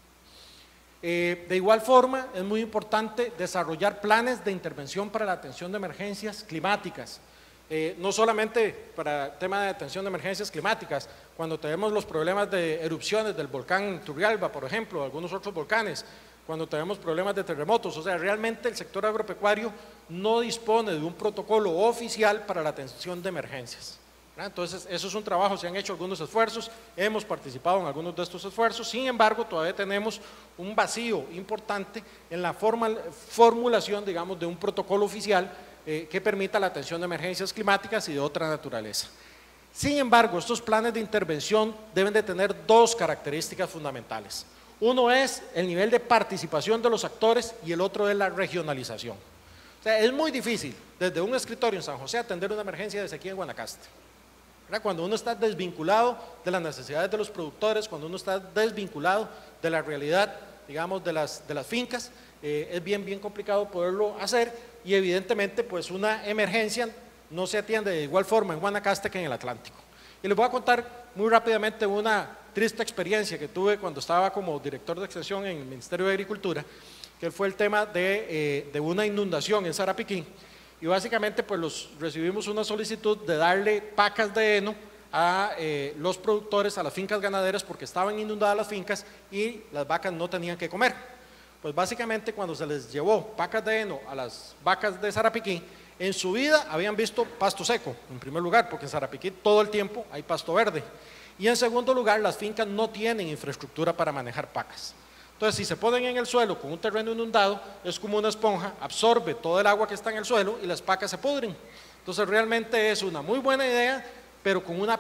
De igual forma, es muy importante desarrollar planes de intervención para la atención de emergencias climáticas. No solamente para el tema de atención de emergencias climáticas, cuando tenemos los problemas de erupciones del volcán Turrialba, por ejemplo, algunos otros volcanes, cuando tenemos problemas de terremotos, o sea, realmente el sector agropecuario no dispone de un protocolo oficial para la atención de emergencias. Entonces, eso es un trabajo, se han hecho algunos esfuerzos, hemos participado en algunos de estos esfuerzos, sin embargo, todavía tenemos un vacío importante en la formulación, digamos, de un protocolo oficial que permita la atención de emergencias climáticas y de otra naturaleza. Sin embargo, estos planes de intervención deben de tener dos características fundamentales. Uno es el nivel de participación de los actores y el otro es la regionalización. O sea, es muy difícil desde un escritorio en San José atender una emergencia de sequía en Guanacaste. Cuando uno está desvinculado de las necesidades de los productores, cuando uno está desvinculado de la realidad, digamos, de las fincas, es bien complicado poderlo hacer, y evidentemente pues una emergencia no se atiende de igual forma en Guanacaste que en el Atlántico. Y les voy a contar muy rápidamente una triste experiencia que tuve cuando estaba como director de extensión en el Ministerio de Agricultura, que fue el tema de una inundación en Sarapiquí. Y básicamente pues recibimos una solicitud de darle pacas de heno a los productores, a las fincas ganaderas, porque estaban inundadas las fincas y las vacas no tenían que comer. Pues básicamente cuando se les llevó pacas de heno a las vacas de Sarapiquí, en su vida habían visto pasto seco, en primer lugar, porque en Sarapiquí todo el tiempo hay pasto verde. Y en segundo lugar, las fincas no tienen infraestructura para manejar pacas. Entonces, si se ponen en el suelo con un terreno inundado, es como una esponja, absorbe todo el agua que está en el suelo y las pacas se pudren. Entonces, realmente es una muy buena idea, pero con un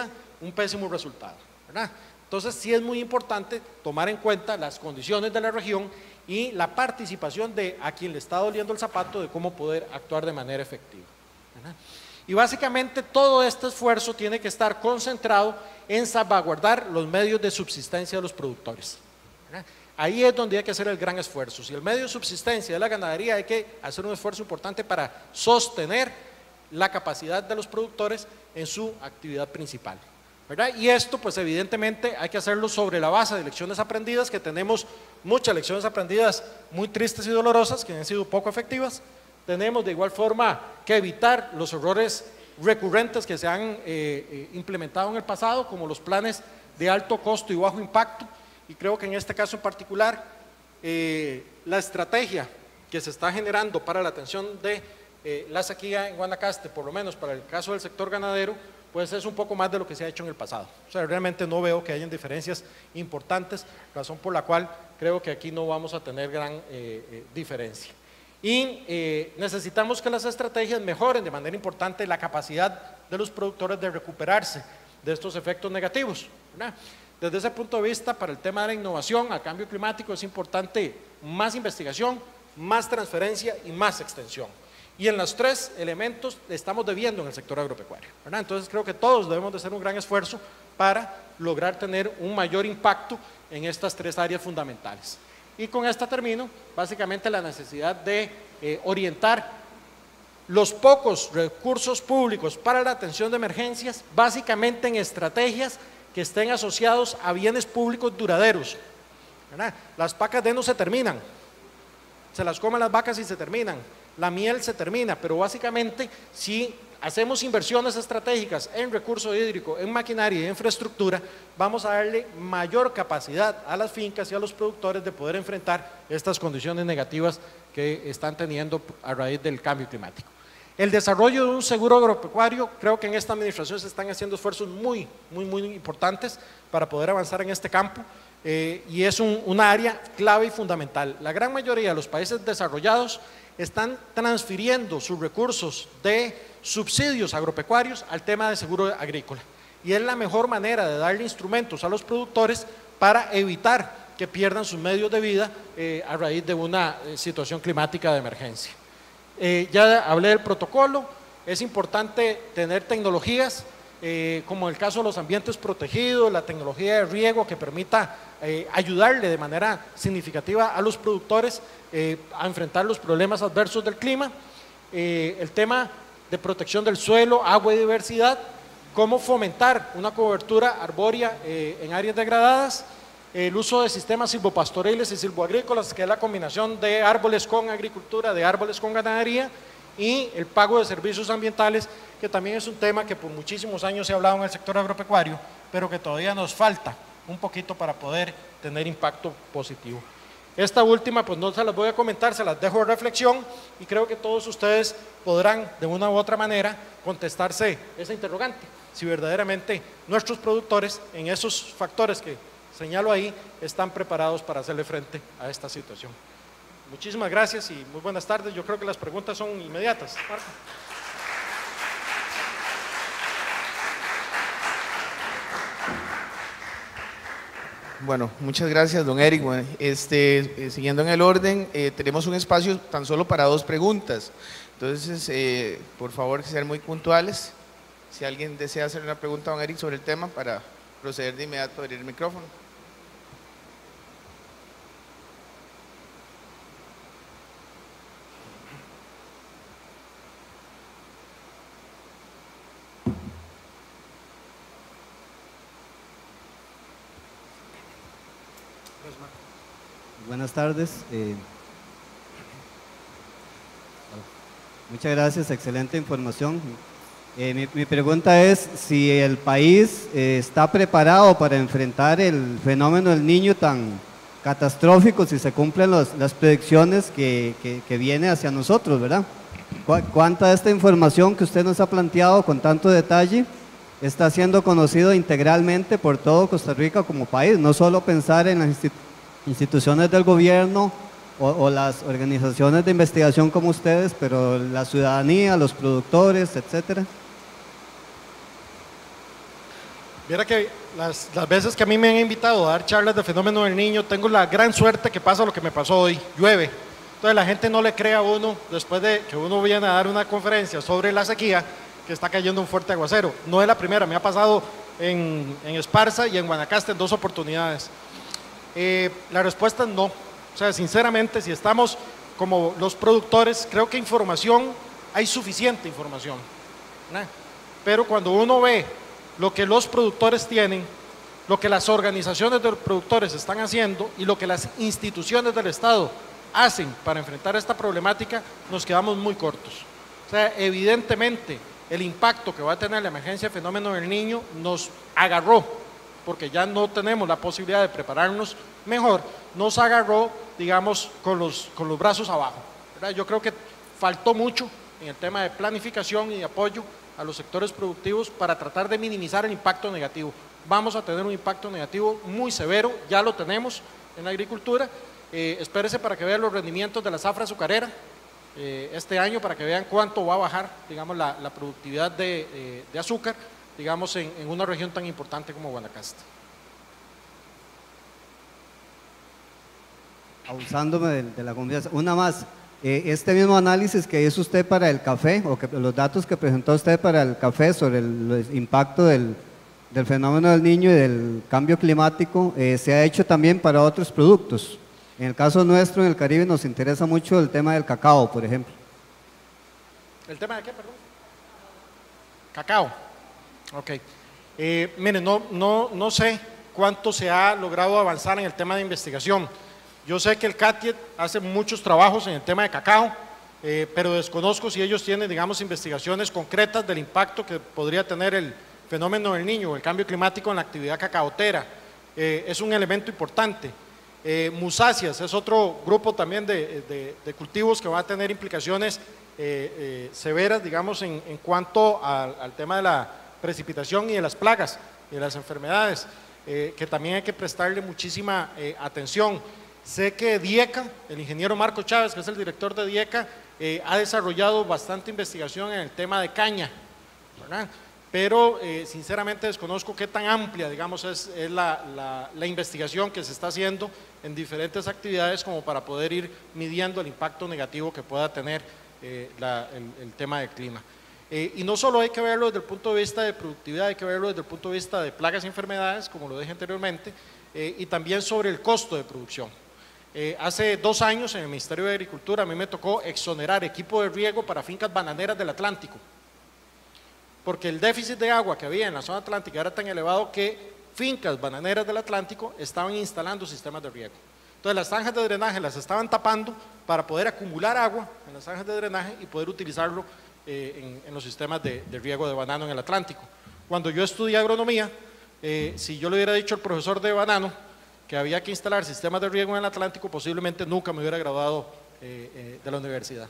pésimo resultado, ¿verdad? Entonces, sí es muy importante tomar en cuenta las condiciones de la región y la participación de a quien le está doliendo el zapato de cómo poder actuar de manera efectiva, ¿verdad? Y básicamente todo este esfuerzo tiene que estar concentrado en salvaguardar los medios de subsistencia de los productores, ¿verdad? Ahí es donde hay que hacer el gran esfuerzo. Si el medio de subsistencia de la ganadería, hay que hacer un esfuerzo importante para sostener la capacidad de los productores en su actividad principal, ¿verdad? Y esto pues evidentemente hay que hacerlo sobre la base de lecciones aprendidas, que tenemos muchas lecciones aprendidas muy tristes y dolorosas que han sido poco efectivas. Tenemos de igual forma que evitar los errores recurrentes que se han implementado en el pasado, como los planes de alto costo y bajo impacto, y creo que en este caso en particular la estrategia que se está generando para la atención de la sequía en Guanacaste, por lo menos para el caso del sector ganadero, pues es un poco más de lo que se ha hecho en el pasado. O sea, realmente no veo que hayan diferencias importantes, razón por la cual creo que aquí no vamos a tener gran diferencia. Y necesitamos que las estrategias mejoren de manera importante la capacidad de los productores de recuperarse de estos efectos negativos, ¿verdad? Desde ese punto de vista, para el tema de la innovación, al cambio climático, es importante más investigación, más transferencia y más extensión. Y en los tres elementos estamos debiendo en el sector agropecuario, ¿verdad? Entonces creo que todos debemos de hacer un gran esfuerzo para lograr tener un mayor impacto en estas tres áreas fundamentales. Y con esta termino, básicamente la necesidad de orientar los pocos recursos públicos para la atención de emergencias, básicamente en estrategias que estén asociados a bienes públicos duraderos, ¿verdad? Las pacas de no se terminan, se las comen las vacas y se terminan, la miel se termina, pero básicamente si hacemos inversiones estratégicas en recurso hídrico, en maquinaria y en infraestructura, vamos a darle mayor capacidad a las fincas y a los productores de poder enfrentar estas condiciones negativas que están teniendo a raíz del cambio climático. El desarrollo de un seguro agropecuario, creo que en esta administración se están haciendo esfuerzos muy importantes para poder avanzar en este campo y es una área clave y fundamental. La gran mayoría de los países desarrollados están transfiriendo sus recursos de subsidios agropecuarios al tema de seguro agrícola y es la mejor manera de darle instrumentos a los productores para evitar que pierdan sus medios de vida a raíz de una situación climática de emergencia. Ya hablé del protocolo, es importante tener tecnologías como el caso de los ambientes protegidos, la tecnología de riego que permita ayudarle de manera significativa a los productores a enfrentar los problemas adversos del clima, el tema de protección del suelo, agua y diversidad, cómo fomentar una cobertura arbórea en áreas degradadas, el uso de sistemas silvopastoriles y silvoagrícolas, que es la combinación de árboles con agricultura, de árboles con ganadería, y el pago de servicios ambientales, que también es un tema que por muchísimos años se ha hablado en el sector agropecuario, pero que todavía nos falta un poquito para poder tener impacto positivo. Esta última pues no se las voy a comentar, se las dejo de reflexión y creo que todos ustedes podrán de una u otra manera contestarse esa interrogante, si verdaderamente nuestros productores en esos factores que señalo ahí están preparados para hacerle frente a esta situación. Muchísimas gracias y muy buenas tardes. Yo creo que las preguntas son inmediatas. Marco. Bueno, muchas gracias, don Eric. Bueno, siguiendo en el orden, tenemos un espacio tan solo para 2 preguntas. Entonces, por favor, sean muy puntuales. Si alguien desea hacer una pregunta a don Eric sobre el tema, para proceder de inmediato a abrir el micrófono. Buenas tardes. Muchas gracias, excelente información. Mi pregunta es si el país está preparado para enfrentar el fenómeno del Niño tan catastrófico, si se cumplen las predicciones que viene hacia nosotros, ¿verdad? ¿Cuánta de esta información que usted nos ha planteado con tanto detalle está siendo conocido integralmente por todo Costa Rica como país? No solo pensar en las instituciones del gobierno o las organizaciones de investigación como ustedes, pero la ciudadanía, los productores, etcétera. Viera que las veces que a mí me han invitado a dar charlas de fenómeno del Niño, tengo la gran suerte que pasa lo que me pasó hoy, llueve. Entonces la gente no le cree a uno después de que uno viene a dar una conferencia sobre la sequía, que está cayendo un fuerte aguacero. No es la primera, me ha pasado en Esparza y en Guanacaste en 2 oportunidades. La respuesta es no. O sea, sinceramente, si estamos como los productores, creo que información, hay suficiente información, ¿no? Pero cuando uno ve lo que los productores tienen, lo que las organizaciones de los productores están haciendo y lo que las instituciones del Estado hacen para enfrentar esta problemática, nos quedamos muy cortos. O sea, evidentemente, el impacto que va a tener la emergencia de fenómeno del Niño nos agarró, porque ya no tenemos la posibilidad de prepararnos mejor, nos agarró, digamos, con los brazos abajo, ¿verdad? Yo creo que faltó mucho en el tema de planificación y de apoyo a los sectores productivos para tratar de minimizar el impacto negativo. Vamos a tener un impacto negativo muy severo, ya lo tenemos en la agricultura. Espérese para que vean los rendimientos de la zafra azucarera este año, para que vean cuánto va a bajar, digamos, la productividad de azúcar, digamos, en una región tan importante como Guanacaste. abusándome de la confianza. Una más, este mismo análisis que hizo usted para el café, o que los datos que presentó usted para el café sobre el impacto del fenómeno del niño y del cambio climático, se ha hecho también para otros productos. En el caso nuestro, en el Caribe, nos interesa mucho el tema del cacao, por ejemplo. ¿El tema de qué, perdón? Cacao. Ok. Miren, no sé cuánto se ha logrado avanzar en el tema de investigación. Yo sé que el CATIET hace muchos trabajos en el tema de cacao, pero desconozco si ellos tienen, digamos, investigaciones concretas del impacto que podría tener el fenómeno del niño o el cambio climático en la actividad cacaotera. Es un elemento importante. Musáceas es otro grupo también de cultivos que va a tener implicaciones severas, digamos, en cuanto al tema de la precipitación y de las plagas y de las enfermedades, que también hay que prestarle muchísima atención. Sé que DIECA, el ingeniero Marco Chávez, que es el director de DIECA, ha desarrollado bastante investigación en el tema de caña, ¿verdad? Pero sinceramente desconozco qué tan amplia, digamos, es la investigación que se está haciendo en diferentes actividades como para poder ir midiendo el impacto negativo que pueda tener el tema del clima. Y no solo hay que verlo desde el punto de vista de productividad, hay que verlo desde el punto de vista de plagas y enfermedades, como lo dije anteriormente, y también sobre el costo de producción. Hace 2 años en el Ministerio de Agricultura a mí me tocó exonerar equipo de riego para fincas bananeras del Atlántico, porque el déficit de agua que había en la zona atlántica era tan elevado que fincas bananeras del Atlántico estaban instalando sistemas de riego. Entonces las zanjas de drenaje las estaban tapando para poder acumular agua en las zanjas de drenaje y poder utilizarlo en los sistemas de riego de banano en el Atlántico. Cuando yo estudié agronomía, si yo le hubiera dicho al profesor de banano que había que instalar sistemas de riego en el Atlántico, posiblemente nunca me hubiera graduado de la universidad.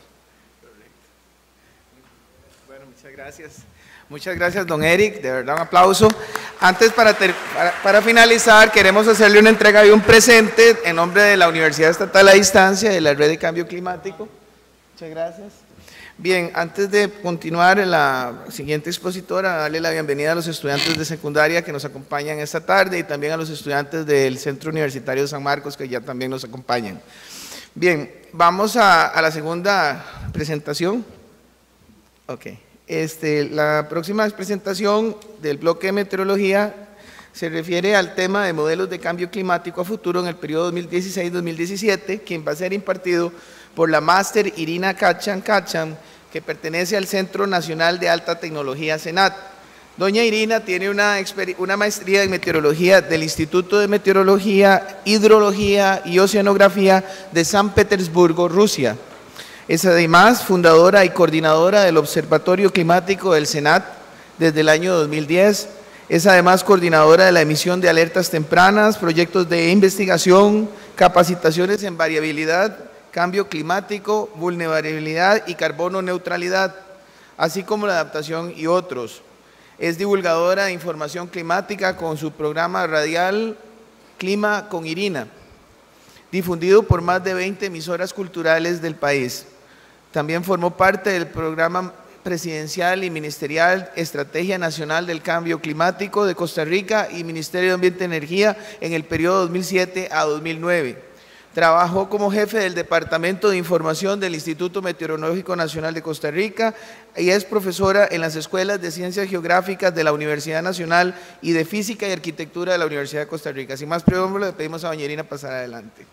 Bueno, muchas gracias. Muchas gracias, don Eric, de verdad un aplauso. Antes, para finalizar, queremos hacerle una entrega de un presente en nombre de la Universidad Estatal a Distancia de la Red de Cambio Climático. Muchas gracias. Bien, antes de continuar, la siguiente expositora, darle la bienvenida a los estudiantes de secundaria que nos acompañan esta tarde y también a los estudiantes del Centro Universitario de San Marcos que ya también nos acompañan. Bien, vamos a la segunda presentación. Ok. La próxima presentación del bloque de meteorología se refiere al tema de modelos de cambio climático a futuro en el periodo 2016-2017, quien va a ser impartido por la máster Irina Kachan, que pertenece al Centro Nacional de Alta Tecnología CENAT. Doña Irina tiene una maestría en meteorología del Instituto de Meteorología, Hidrología y Oceanografía de San Petersburgo, Rusia. Es además fundadora y coordinadora del Observatorio Climático del CENAT desde el año 2010. Es además coordinadora de la emisión de alertas tempranas, proyectos de investigación, capacitaciones en variabilidad, cambio climático, vulnerabilidad y carbono neutralidad, así como la adaptación y otros. Es divulgadora de información climática con su programa radial Clima con Irina, difundido por más de 20 emisoras culturales del país. También formó parte del programa presidencial y ministerial Estrategia Nacional del Cambio Climático de Costa Rica y Ministerio de Ambiente y Energía en el periodo 2007 a 2009. Trabajó como jefe del Departamento de Información del Instituto Meteorológico Nacional de Costa Rica y es profesora en las Escuelas de Ciencias Geográficas de la Universidad Nacional y de Física y Arquitectura de la Universidad de Costa Rica. Sin más preámbulo, le pedimos a doña Irina pasar adelante.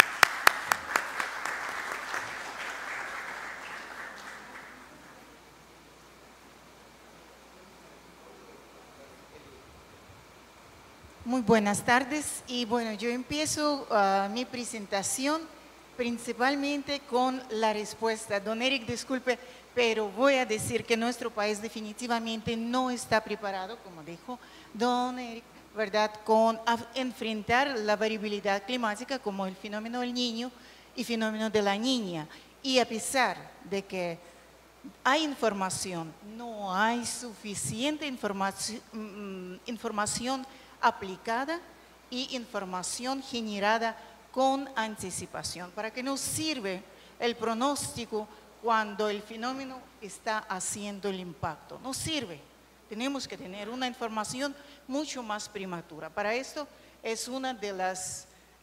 Muy buenas tardes y bueno, yo empiezo mi presentación principalmente con la respuesta. Don Eric, disculpe, pero voy a decir que nuestro país definitivamente no está preparado, como dijo don Eric, ¿verdad?, con enfrentar la variabilidad climática como el fenómeno del niño y fenómeno de la niña. Y a pesar de que hay información, no hay suficiente información aplicada y información generada con anticipación. ¿Para qué nos sirve el pronóstico cuando el fenómeno está haciendo el impacto? No sirve. Tenemos que tener una información mucho más prematura. Para esto es una de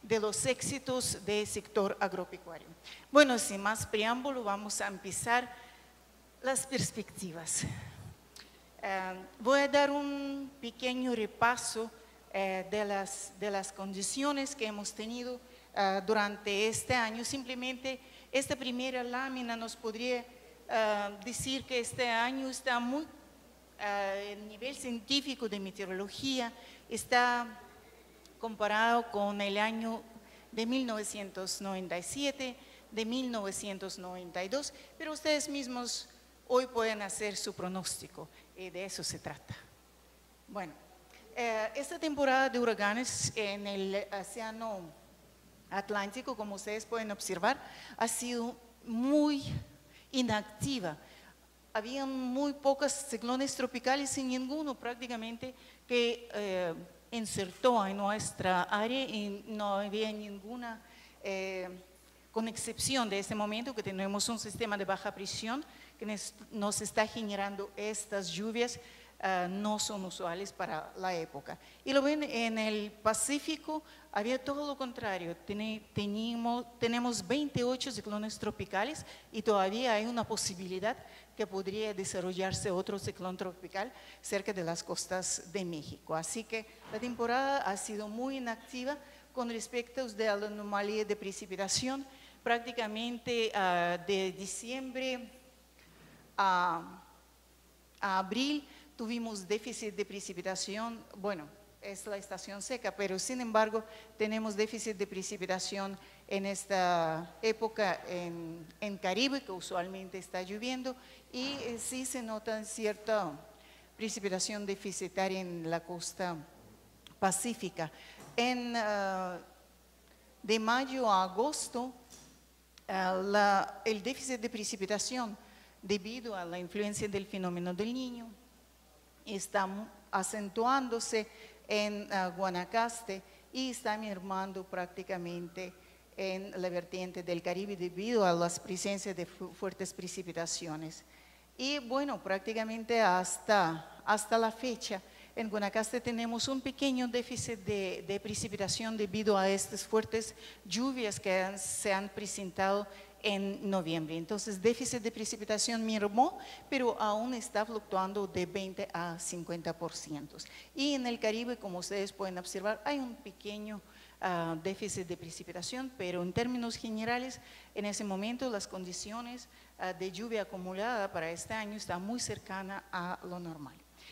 de los éxitos del sector agropecuario. Bueno, sin más preámbulo, vamos a empezar las perspectivas. Voy a dar un pequeño repaso de las condiciones que hemos tenido durante este año. Simplemente esta primera lámina nos podría decir que este año está muy, el nivel científico de meteorología está comparado con el año de 1997, de 1992, pero ustedes mismos hoy pueden hacer su pronóstico, de eso se trata. Bueno, esta temporada de huracanes en el Océano Atlántico, como ustedes pueden observar, ha sido muy inactiva. Habían muy pocos ciclones tropicales y ninguno prácticamente que insertó en nuestra área y no había ninguna, con excepción de este momento que tenemos un sistema de baja presión que nos está generando estas lluvias, no son usuales para la época. Y lo ven, en el Pacífico había todo lo contrario, tenemos 28 ciclones tropicales y todavía hay una posibilidad que podría desarrollarse otro ciclón tropical cerca de las costas de México. Así que la temporada ha sido muy inactiva con respecto de la anomalía de precipitación. Prácticamente de diciembre a abril tuvimos déficit de precipitación, bueno, es la estación seca, pero sin embargo tenemos déficit de precipitación en esta época en Caribe, que usualmente está lloviendo, y sí se nota cierta precipitación deficitaria en la costa pacífica. De mayo a agosto, el déficit de precipitación debido a la influencia del fenómeno del Niño está acentuándose en Guanacaste y está mermando prácticamente en la vertiente del Caribe debido a las presencias de fuertes precipitaciones. Y bueno, prácticamente hasta la fecha, en Guanacaste tenemos un pequeño déficit de precipitación debido a estas fuertes lluvias que se han presentado en noviembre. Entonces, déficit de precipitación mermó, pero aún está fluctuando de 20 a 50%. Y en el Caribe, como ustedes pueden observar, hay un pequeño déficit de precipitación, pero en términos generales, en ese momento las condiciones de lluvia acumulada para este año están muy cercanas a lo normal.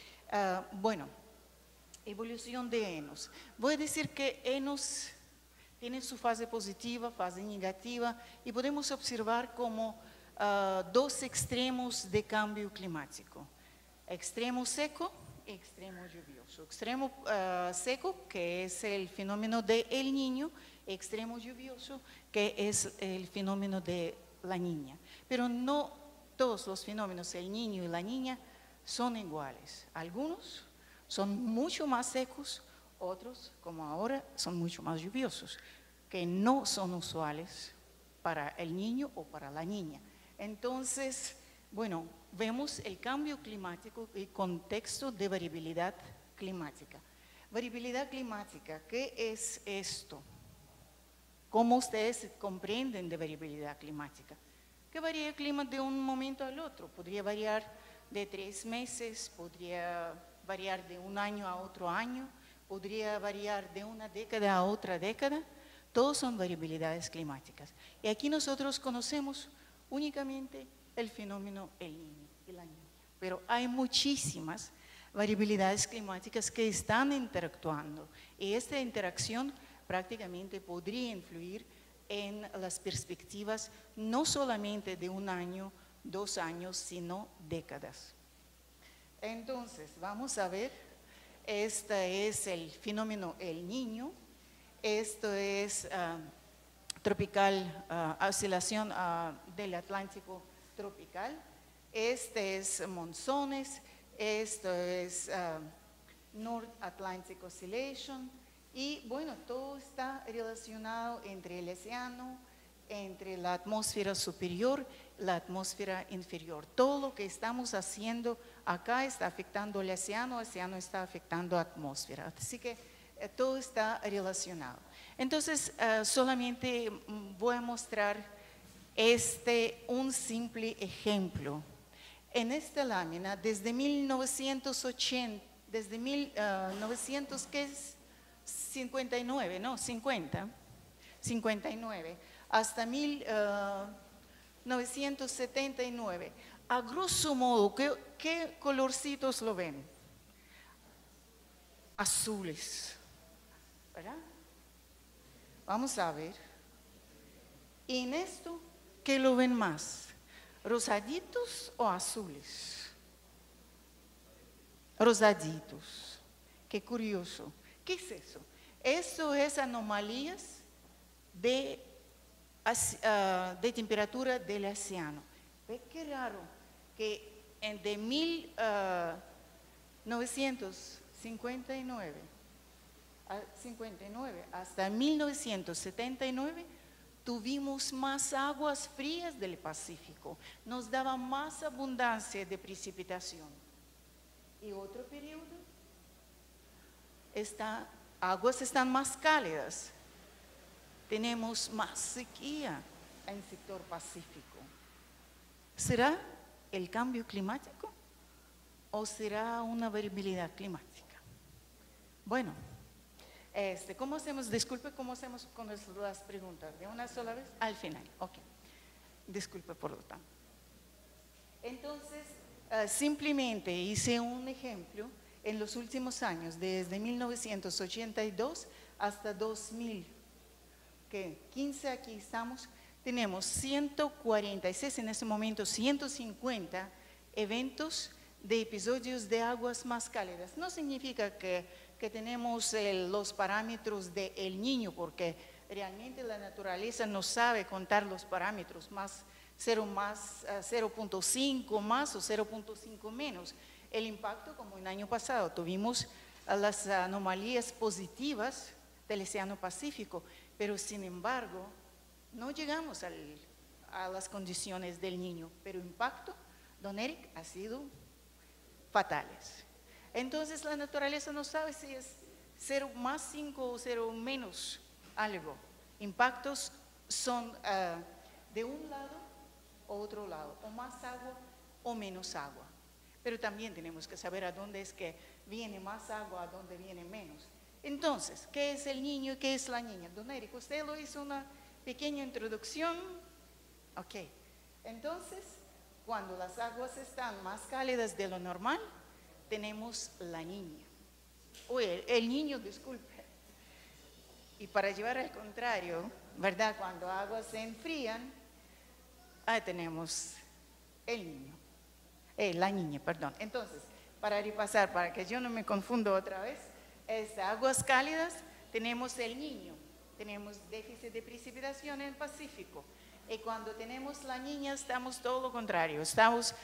Bueno, evolución de ENOS. Voy a decir que ENOS tiene su fase positiva, fase negativa, y podemos observar como dos extremos de cambio climático: extremo seco y extremo lluvioso. Extremo seco, que es el fenómeno de El Niño, extremo lluvioso, que es el fenómeno de la Niña. Pero no todos los fenómenos, el Niño y la Niña, son iguales. Algunos son mucho más secos, otros, como ahora, son mucho más lluviosos, que no son usuales para el niño o para la niña. Entonces, bueno, vemos el cambio climático y contexto de variabilidad climática. Variabilidad climática, ¿qué es esto? ¿Cómo ustedes comprenden de variabilidad climática? Que varía el clima de un momento al otro. Podría variar de 3 meses, podría variar de un año a otro año, podría variar de una década a otra década. Todos son variabilidades climáticas. Y aquí nosotros conocemos únicamente el fenómeno El Niño y la Niña. Pero hay muchísimas variabilidades climáticas que están interactuando. Y esta interacción prácticamente podría influir en las perspectivas no solamente de un año, 2 años, sino décadas. Entonces, vamos a ver, este es el fenómeno El Niño, esto es tropical, oscilación del Atlántico tropical, este es monzones, esto es North Atlantic Oscillation, y bueno, todo está relacionado entre el océano, entre la atmósfera superior, la atmósfera inferior. Todo lo que estamos haciendo acá está afectando el océano está afectando la atmósfera. Así que todo está relacionado. Entonces, solamente voy a mostrar un simple ejemplo. En esta lámina, desde 1980, desde 1959, no, 59, hasta 1979, a grosso modo, ¿qué colorcitos lo ven? Azules, ¿verdad? Vamos a ver. Y en esto, ¿qué lo ven más? ¿Rosaditos o azules? Rosaditos. Qué curioso. ¿Qué es eso? Eso es anomalías de temperatura del océano. ¿Ve qué raro? Que de 1959 hasta 1979 tuvimos más aguas frías del Pacífico, nos daba más abundancia de precipitación. Y otro periodo, aguas están más cálidas, tenemos más sequía en el sector Pacífico. ¿Será el cambio climático o será una variabilidad climática? Bueno, ¿cómo hacemos? Disculpe, ¿cómo hacemos con las preguntas? ¿De una sola vez? Al final, ok. Disculpe por lo tanto. Entonces, simplemente hice un ejemplo en los últimos años, desde 1982 hasta 2000, que 15 aquí estamos, tenemos 146, en este momento 150 eventos de episodios de aguas más cálidas. No significa que tenemos los parámetros de El Niño, porque realmente la naturaleza no sabe contar los parámetros, más 0.5 más o 0.5 menos. El impacto, como el año pasado, tuvimos las anomalías positivas del Océano Pacífico, pero sin embargo, no llegamos a las condiciones del Niño, pero el impacto, don Eric, ha sido fatales. Entonces la naturaleza no sabe si es 0 más 5 o 0 menos algo. Impactos son de un lado o otro lado, o más agua o menos agua. Pero también tenemos que saber a dónde es que viene más agua, a dónde viene menos. Entonces, ¿qué es el niño y qué es la niña? Don Eric, usted lo hizo una pequeña introducción. Ok. Entonces, cuando las aguas están más cálidas de lo normal, tenemos la niña. El niño, disculpe. Y para llevar al contrario, ¿verdad? Cuando aguas se enfrían, tenemos el niño. La niña, perdón. Entonces, para repasar, para que yo no me confunda otra vez, aguas cálidas, tenemos el niño, tenemos déficit de precipitación en el Pacífico. Y cuando tenemos la niña, estamos todo lo contrario, estamos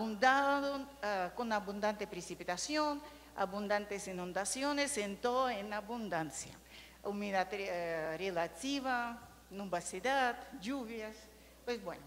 con abundante precipitación, abundantes inundaciones, en abundancia. Humedad relativa, nubosidad, lluvias, pues bueno.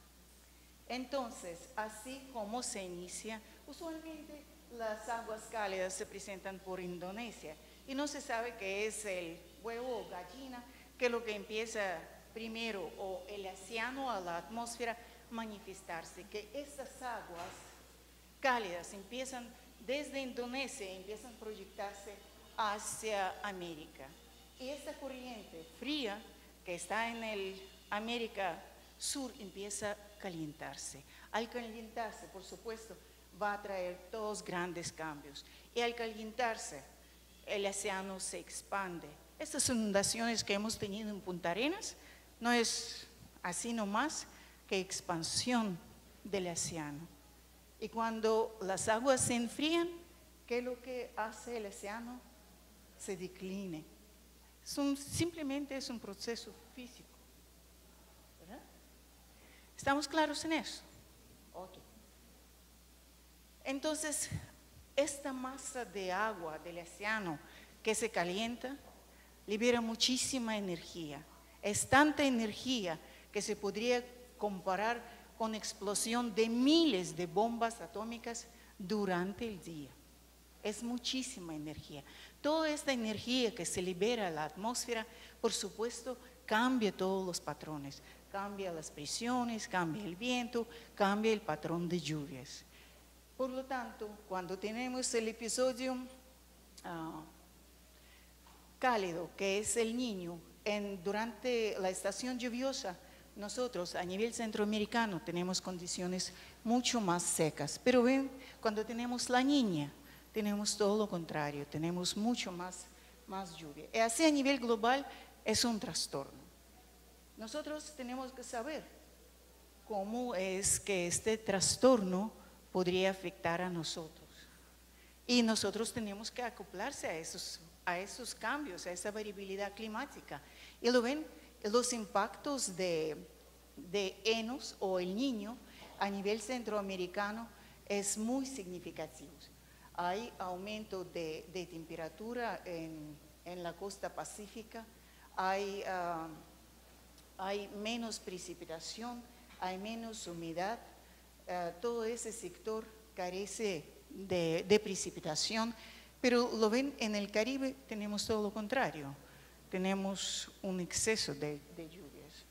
Entonces, así como se inicia, usualmente las aguas cálidas se presentan por Indonesia y no se sabe qué es el huevo o gallina, que es lo que empieza primero, o el océano a la atmósfera manifestarse, que esas aguas cálidas empiezan desde Indonesia, empiezan a proyectarse hacia América. Y esta corriente fría que está en el América Sur empieza a calentarse. Al calentarse, por supuesto, va a traer todos grandes cambios. Y al calentarse, el océano se expande. Estas inundaciones que hemos tenido en Punta Arenas no es así nomás que expansión del océano. Y cuando las aguas se enfrían, ¿qué es lo que hace el océano? Se decline. Simplemente es un proceso físico. ¿Verdad? ¿Estamos claros en eso? Okay. Entonces, esta masa de agua del océano que se calienta, libera muchísima energía. Es tanta energía que se podría comparar con explosión de miles de bombas atómicas durante el día. es muchísima energía. Toda esta energía que se libera a la atmósfera, por supuesto, cambia todos los patrones, cambia las presiones, cambia el viento, cambia el patrón de lluvias. Por lo tanto, cuando tenemos el episodio cálido, que es el Niño, durante la estación lluviosa, nosotros a nivel centroamericano tenemos condiciones mucho más secas, pero ven, cuando tenemos la Niña, tenemos todo lo contrario, tenemos mucho más lluvia. Y así a nivel global es un trastorno. Nosotros tenemos que saber cómo es que este trastorno podría afectar a nosotros. Y nosotros tenemos que acoplarse a esos cambios, a esa variabilidad climática. Y lo ven, los impactos de Enos o el Niño a nivel centroamericano es muy significativo. Hay aumento de temperatura en la costa pacífica, hay menos precipitación, hay menos humedad, todo ese sector carece de precipitación, pero lo ven, en el Caribe tenemos todo lo contrario, tenemos un exceso de lluvias.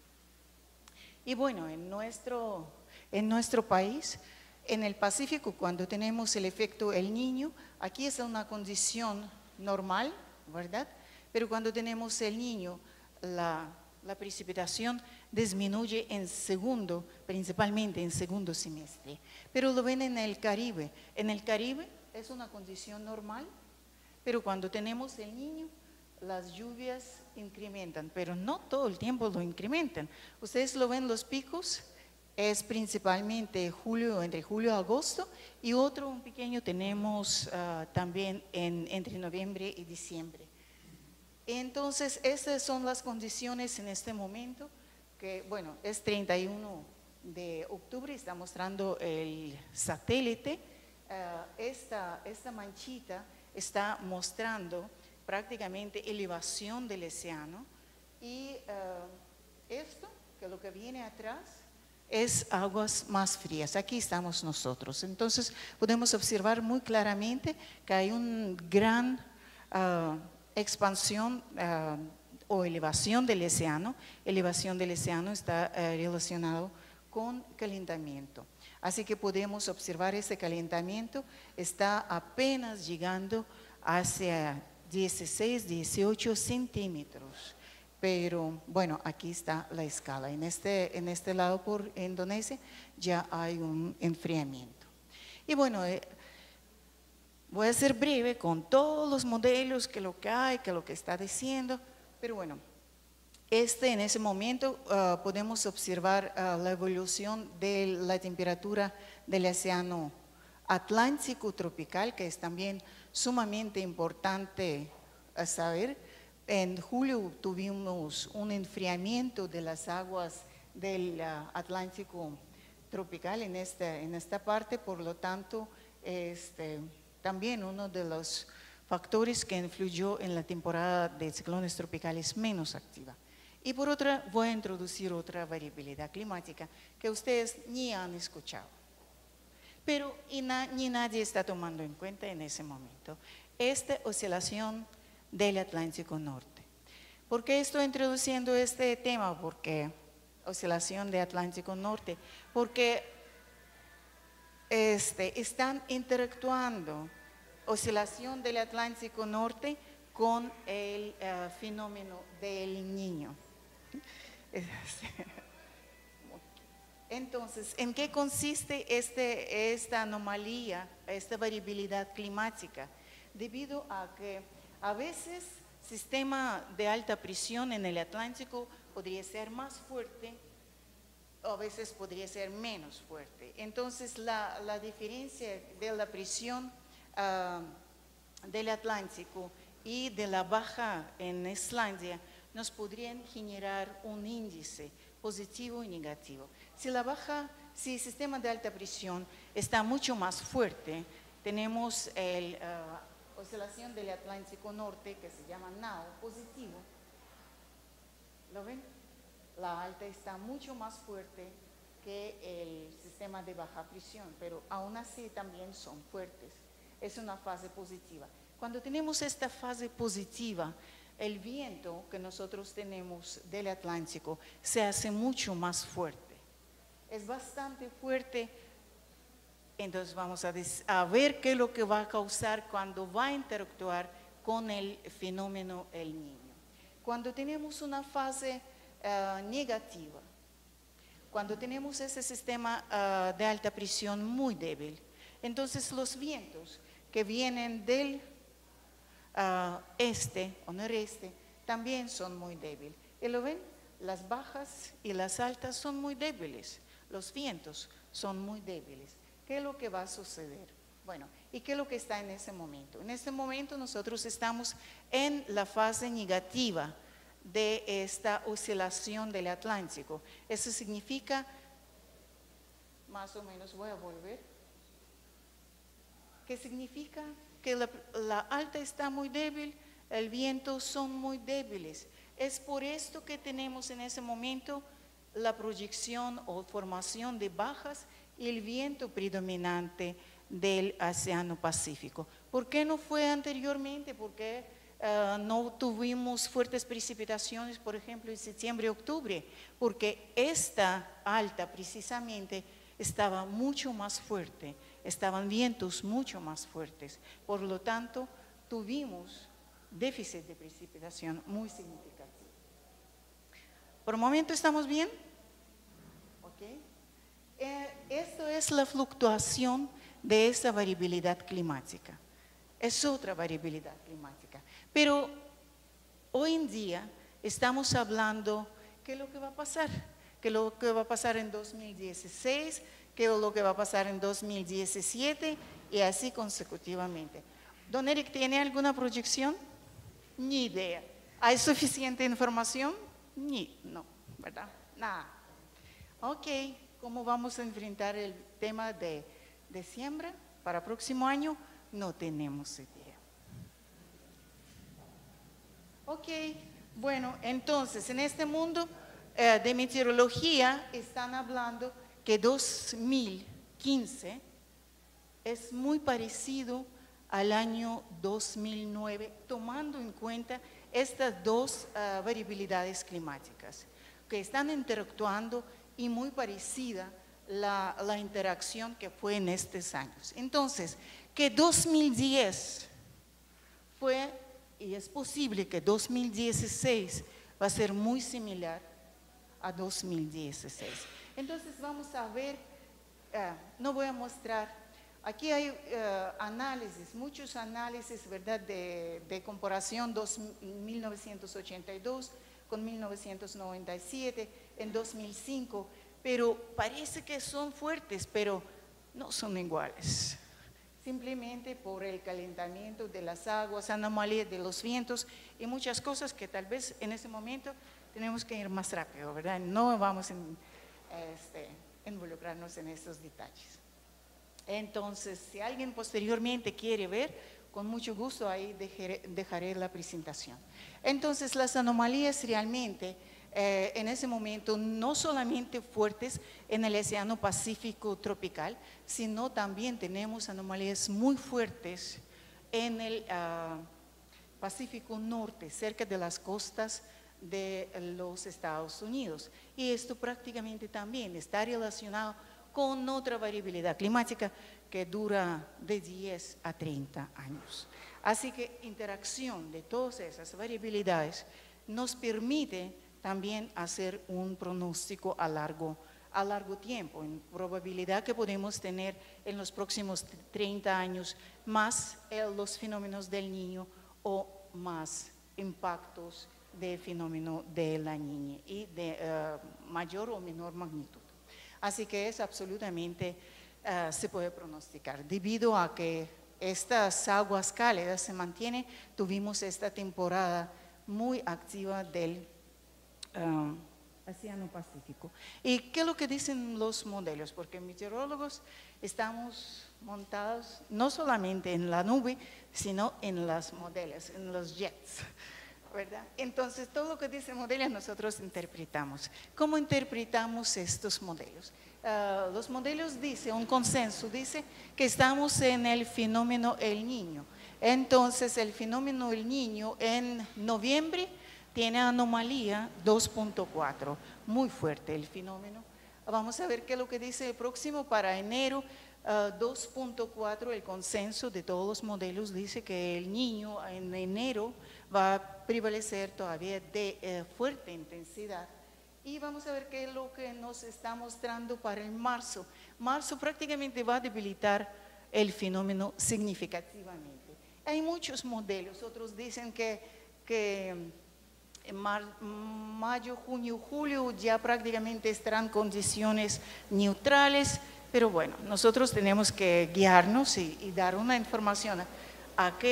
Y bueno, en nuestro país, en el Pacífico, cuando tenemos el efecto El Niño, aquí es una condición normal, ¿verdad? Pero cuando tenemos El Niño, la precipitación disminuye principalmente en segundo semestre. Pero lo ven en el Caribe. En el Caribe es una condición normal, pero cuando tenemos El Niño, las lluvias incrementan, pero no todo el tiempo lo incrementan. Ustedes lo ven, los picos es principalmente entre julio y agosto, y un pequeño tenemos también entre noviembre y diciembre. Entonces, estas son las condiciones en este momento, que bueno, es 31 de octubre, está mostrando el satélite. Esta manchita está mostrando prácticamente elevación del océano, y esto, que lo que viene atrás, es aguas más frías. Aquí estamos nosotros. Entonces, podemos observar muy claramente que hay una gran expansión o elevación del océano. Elevación del océano está relacionado con calentamiento. Así que podemos observar ese calentamiento está apenas llegando hacia 16, 18 centímetros. Pero bueno, aquí está la escala. En este lado por Indonesia ya hay un enfriamiento. Y bueno, voy a ser breve con todos los modelos, que lo que hay, que lo que está diciendo. Pero bueno, en ese momento podemos observar la evolución de la temperatura del océano Atlántico tropical, que es también sumamente importante saber. En julio tuvimos un enfriamiento de las aguas del Atlántico tropical en esta parte, por lo tanto, también uno de los factores que influyó en la temporada de ciclones tropicales menos activa. Y por otra, voy a introducir otra variabilidad climática que ustedes ni han escuchado, pero ni nadie está tomando en cuenta en ese momento. Esta oscilación del Atlántico Norte. ¿Por qué estoy introduciendo este tema? Porque oscilación del Atlántico Norte, porque están interactuando oscilación del Atlántico Norte con el fenómeno del Niño. Entonces, ¿en qué consiste esta anomalía, esta variabilidad climática? Debido a que a veces el sistema de alta presión en el Atlántico podría ser más fuerte, o a veces podría ser menos fuerte. Entonces, la diferencia de la presión del Atlántico y de la baja en Islandia nos podrían generar un índice positivo y negativo. Si el sistema de alta presión está mucho más fuerte, tenemos oscilación del Atlántico Norte, que se llama NAO, positivo. ¿Lo ven? La alta está mucho más fuerte que el sistema de baja presión, pero aún así también son fuertes. es una fase positiva. Cuando tenemos esta fase positiva, el viento que nosotros tenemos del Atlántico se hace mucho más fuerte. Es bastante fuerte. Entonces vamos a ver qué es lo que va a causar cuando va a interactuar con el fenómeno El Niño. Cuando tenemos una fase negativa, cuando tenemos ese sistema de alta presión muy débil, entonces los vientos que vienen del este o noreste también son muy débiles. ¿Y lo ven? Las bajas y las altas son muy débiles, los vientos son muy débiles. ¿Qué es lo que va a suceder? Bueno, ¿y qué es lo que está en ese momento? En este momento nosotros estamos en la fase negativa de esta oscilación del Atlántico. Eso significa, más o menos, voy a volver, ¿qué significa? Que la alta está muy débil, el viento son muy débiles. Es por esto que tenemos en ese momento la proyección o formación de bajas y el viento predominante del Océano Pacífico. ¿Por qué no fue anteriormente? ¿Por qué no tuvimos fuertes precipitaciones, por ejemplo, en septiembre y octubre? Porque esta alta precisamente estaba mucho más fuerte, estaban vientos mucho más fuertes. Por lo tanto, tuvimos déficit de precipitación muy significativo. ¿Por el momento estamos bien? ¿Ok? Esto es la fluctuación de esa variabilidad climática. Es otra variabilidad climática. Pero hoy en día estamos hablando qué es lo que va a pasar. ¿Qué es lo que va a pasar en 2016? ¿Qué es lo que va a pasar en 2017? Y así consecutivamente. Don Eric, ¿tiene alguna proyección? Ni idea. ¿Hay suficiente información? No, ¿verdad? Nada. Ok. ¿Cómo vamos a enfrentar el tema de siembra para el próximo año? No tenemos idea. Ok, bueno, entonces en este mundo de meteorología están hablando que 2015 es muy parecido al año 2009, tomando en cuenta estas dos variabilidades climáticas que están interactuando y muy parecida la interacción que fue en estos años. Entonces, que 2010 fue, y es posible que 2016 va a ser muy similar a 2016. Entonces vamos a ver, no voy a mostrar, aquí hay análisis, muchos análisis, ¿verdad?, de comparación 1982 con 1997, en 2005, pero parece que son fuertes, pero no son iguales. Simplemente por el calentamiento de las aguas, anomalías de los vientos y muchas cosas que tal vez en ese momento tenemos que ir más rápido, ¿verdad? No vamos a involucrarnos en estos detalles. Entonces, si alguien posteriormente quiere ver, con mucho gusto ahí dejaré la presentación. Entonces, las anomalías realmente en ese momento no solamente fuertes en el Océano Pacífico tropical, sino también tenemos anomalías muy fuertes en el Pacífico Norte, cerca de las costas de los Estados Unidos. Y esto prácticamente también está relacionado con otra variabilidad climática que dura de 10 a 30 años. Así que interacción de todas esas variabilidades nos permite también hacer un pronóstico a largo tiempo, en probabilidad que podemos tener en los próximos 30 años más los fenómenos del Niño o más impactos del fenómeno de la Niña y de mayor o menor magnitud. Así que es absolutamente, se puede pronosticar. Debido a que estas aguas cálidas se mantienen, tuvimos esta temporada muy activa del Océano Pacífico. ¿Y qué es lo que dicen los modelos? Porque meteorólogos estamos montados no solamente en la nube, sino en los modelos, en los jets, ¿verdad? Entonces, todo lo que dicen modelos nosotros interpretamos. ¿Cómo interpretamos estos modelos? los modelos dicen, un consenso dice que estamos en el fenómeno El Niño. Entonces, el fenómeno El Niño en noviembre tiene anomalía 2.4, muy fuerte el fenómeno. Vamos a ver qué es lo que dice el próximo para enero. 2.4, el consenso de todos los modelos dice que El Niño en enero va a prevalecer todavía de fuerte intensidad. Y vamos a ver qué es lo que nos está mostrando para el marzo. Marzo prácticamente va a debilitar el fenómeno significativamente. Hay muchos modelos, otros dicen que en mayo, junio, julio ya prácticamente estarán condiciones neutrales, pero bueno, nosotros tenemos que guiarnos y dar una información a qué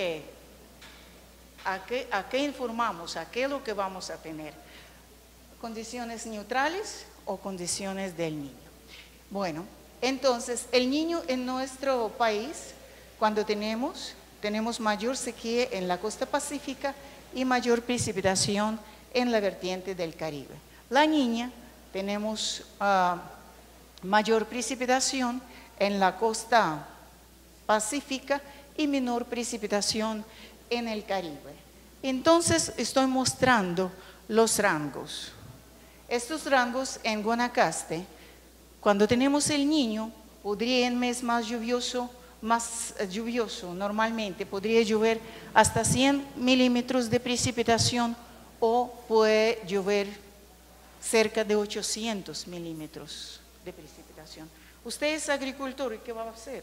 informamos, a qué es lo que vamos a tener. Condiciones neutrales o condiciones del niño. Bueno, entonces el niño en nuestro país, cuando tenemos mayor sequía en la costa pacífica y mayor precipitación en la vertiente del Caribe. La niña, tenemos mayor precipitación en la costa pacífica y menor precipitación en el Caribe. Entonces estoy mostrando los rangos. Estos rangos en Guanacaste, cuando tenemos El Niño, podría en mes más lluvioso, normalmente podría llover hasta 100 milímetros de precipitación o puede llover cerca de 800 milímetros de precipitación. Usted es agricultor y ¿qué va a hacer?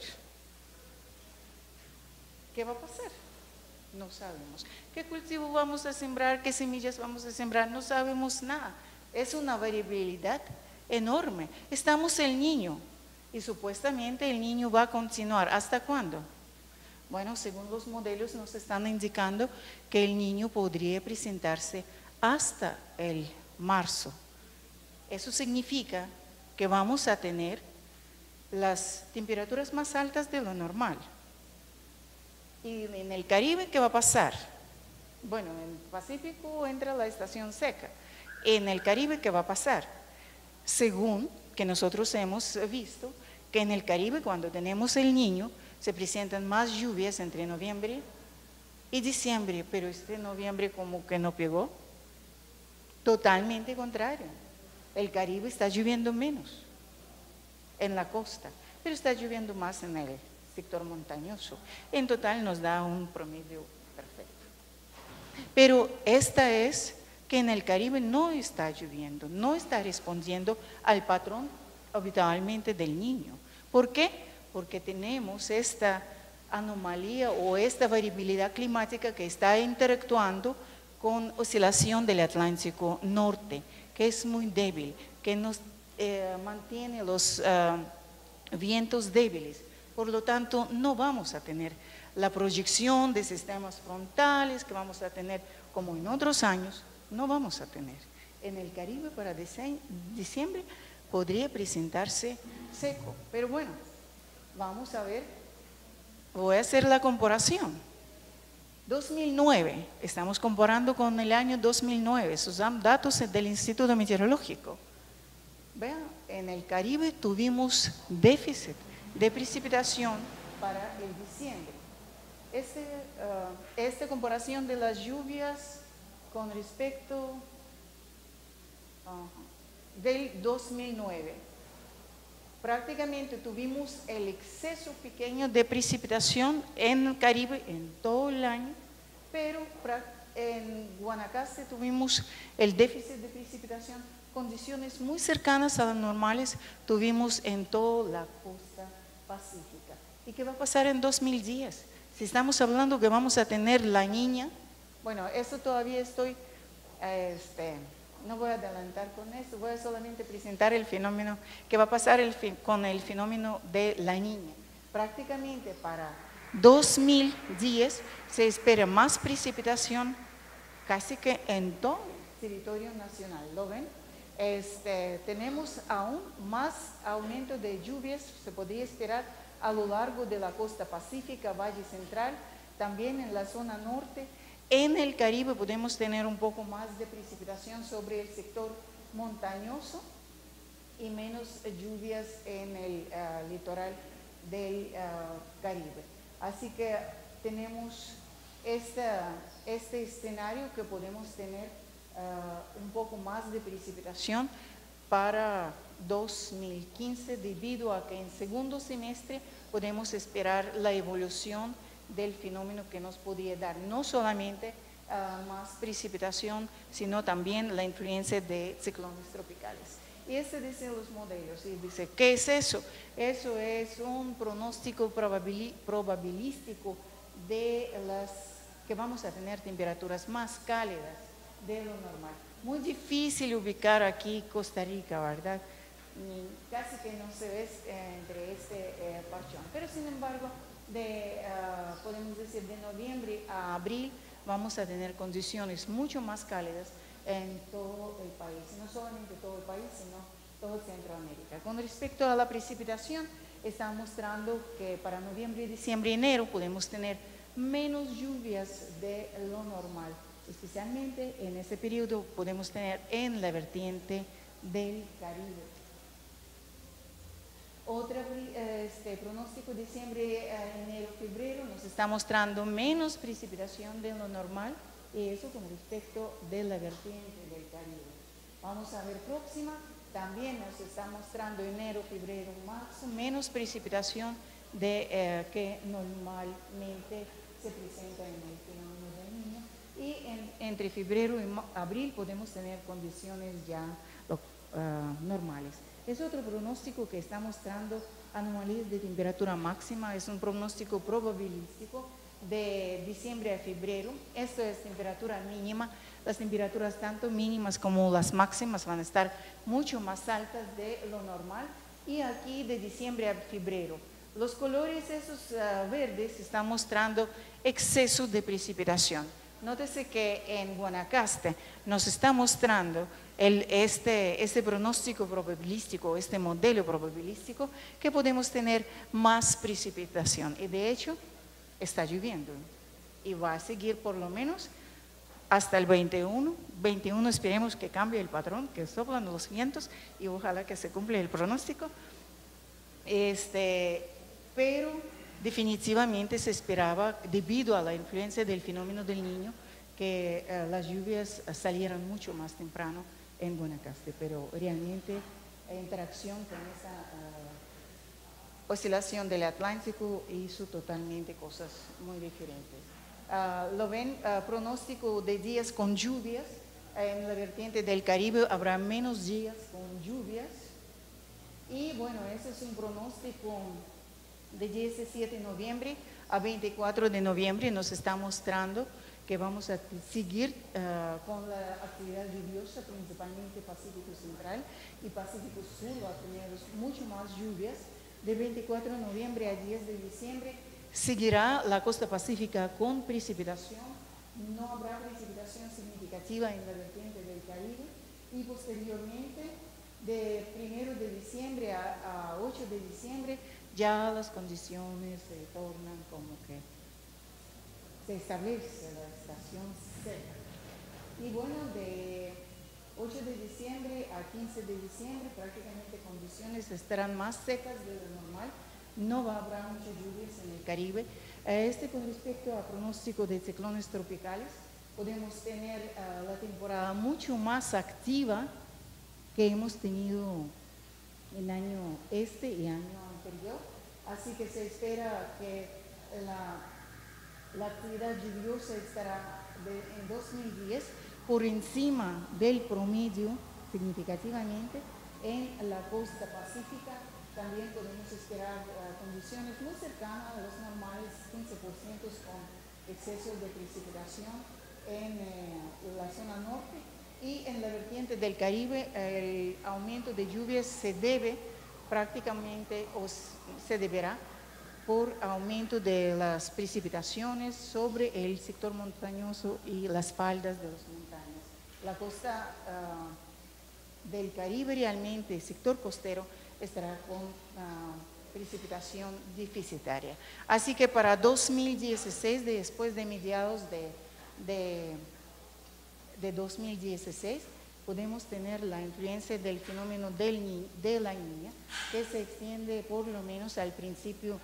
¿Qué va a pasar? No sabemos. ¿Qué cultivo vamos a sembrar? ¿Qué semillas vamos a sembrar? No sabemos nada. Es una variabilidad enorme. Estamos El Niño y supuestamente El Niño va a continuar. ¿Hasta cuándo? Bueno, según los modelos nos están indicando que El Niño podría presentarse hasta el marzo. Eso significa que vamos a tener las temperaturas más altas de lo normal. Y en el Caribe, ¿qué va a pasar? Bueno, en el Pacífico entra la estación seca. En el Caribe, ¿qué va a pasar? Según que nosotros hemos visto que en el Caribe, cuando tenemos El Niño, se presentan más lluvias entre noviembre y diciembre, pero este noviembre como que no pegó. Totalmente contrario. El Caribe está lloviendo menos en la costa, pero está lloviendo más en el sector montañoso. En total nos da un promedio perfecto. Pero esta es que en el Caribe no está lloviendo, no está respondiendo al patrón habitualmente del Niño. ¿Por qué? Porque tenemos esta anomalía o esta variabilidad climática que está interactuando con oscilación del Atlántico Norte, que es muy débil, que nos mantiene los vientos débiles. Por lo tanto, no vamos a tener la proyección de sistemas frontales que vamos a tener como en otros años, no vamos a tener. En el Caribe para diciembre podría presentarse seco, pero bueno, vamos a ver, voy a hacer la comparación. 2009, estamos comparando con el año 2009, esos datos del Instituto Meteorológico. Vean, en el Caribe tuvimos déficit de precipitación para el diciembre. Esta comparación de las lluvias con respecto del 2009. Prácticamente tuvimos el exceso pequeño de precipitación en el Caribe en todo el año, pero en Guanacaste tuvimos el déficit de precipitación, condiciones muy cercanas a las normales tuvimos en toda la costa pacífica. ¿Y qué va a pasar en 2010? Si estamos hablando que vamos a tener la Niña, bueno, eso todavía estoy, no voy a adelantar con esto, voy a solamente presentar el fenómeno que va a pasar con el fenómeno de la Niña. Prácticamente para 2010 se espera más precipitación casi que en todo el territorio nacional. ¿Lo ven? Tenemos aún más aumento de lluvias, se podría esperar a lo largo de la costa pacífica, Valle Central, también en la zona norte. En el Caribe podemos tener un poco más de precipitación sobre el sector montañoso y menos lluvias en el litoral del Caribe. Así que tenemos este escenario que podemos tener un poco más de precipitación para 2015, debido a que en segundo semestre podemos esperar la evolución del fenómeno que nos podría dar no solamente más precipitación, sino también la influencia de ciclones tropicales. Y dicen los modelos, y dice, ¿qué es eso? Eso es un pronóstico probabilístico de que vamos a tener temperaturas más cálidas de lo normal. Muy difícil ubicar aquí Costa Rica, ¿verdad? Casi que no se ve entre parchón. Pero sin embargo, podemos decir de noviembre a abril, vamos a tener condiciones mucho más cálidas en todo el país, no solamente todo el país, sino todo Centroamérica. Con respecto a la precipitación, está mostrando que para noviembre, diciembre y enero podemos tener menos lluvias de lo normal. Especialmente en ese periodo podemos tener en la vertiente del Caribe. Otro pronóstico diciembre, enero, febrero nos está mostrando menos precipitación de lo normal, y eso con respecto de la vertiente del Caribe. Vamos a ver próxima, también nos está mostrando enero, febrero, marzo, menos precipitación de que normalmente se presenta en el fenómeno del Niño, y entre febrero y abril podemos tener condiciones ya normales. Es otro pronóstico que está mostrando anomalías de temperatura máxima, es un pronóstico probabilístico de diciembre a febrero. Esto es temperatura mínima, las temperaturas tanto mínimas como las máximas van a estar mucho más altas de lo normal, y aquí de diciembre a febrero. Los colores esos verdes están mostrando exceso de precipitación. Nótese que en Guanacaste nos está mostrando este pronóstico probabilístico, este modelo probabilístico, que podemos tener más precipitación. Y de hecho, está lloviendo y va a seguir por lo menos hasta el 21. 21 esperemos que cambie el patrón, que soplan los vientos, y ojalá que se cumpla el pronóstico. Pero definitivamente se esperaba, debido a la influencia del fenómeno del Niño, que las lluvias salieran mucho más temprano en Guanacaste, pero realmente la interacción con esa oscilación del Atlántico hizo totalmente cosas muy diferentes. Lo ven, pronóstico de días con lluvias. En la vertiente del Caribe habrá menos días con lluvias, y bueno, ese es un pronóstico de 17 de noviembre a 24 de noviembre. Nos está mostrando que vamos a seguir con la actividad lluviosa, principalmente Pacífico Central y Pacífico Sur, va a tener mucho más lluvias. De 24 de noviembre a 10 de diciembre seguirá la costa pacífica con precipitación, no habrá precipitación significativa en la vertiente del Caribe, y posteriormente de 1 de diciembre a 8 de diciembre ya las condiciones se tornan como que se establece la estación seca. Y bueno, de 8 de diciembre a 15 de diciembre prácticamente condiciones estarán más secas de lo normal, no habrá muchas lluvias en el Caribe. Con respecto a pronóstico de ciclones tropicales, podemos tener la temporada mucho más activa que hemos tenido el año y año anterior, así que se espera que la actividad lluviosa estará en 2010 por encima del promedio significativamente. En la costa pacífica también podemos esperar condiciones muy cercanas a los normales, 15% con excesos de precipitación en la zona norte, y en la vertiente del Caribe el aumento de lluvias se debe prácticamente, o se deberá, por aumento de las precipitaciones sobre el sector montañoso y las faldas de las montañas. La costa del Caribe realmente, el sector costero, estará con precipitación deficitaria. Así que para 2016, después de mediados de 2016, podemos tener la influencia del fenómeno de la niña, que se extiende por lo menos al principio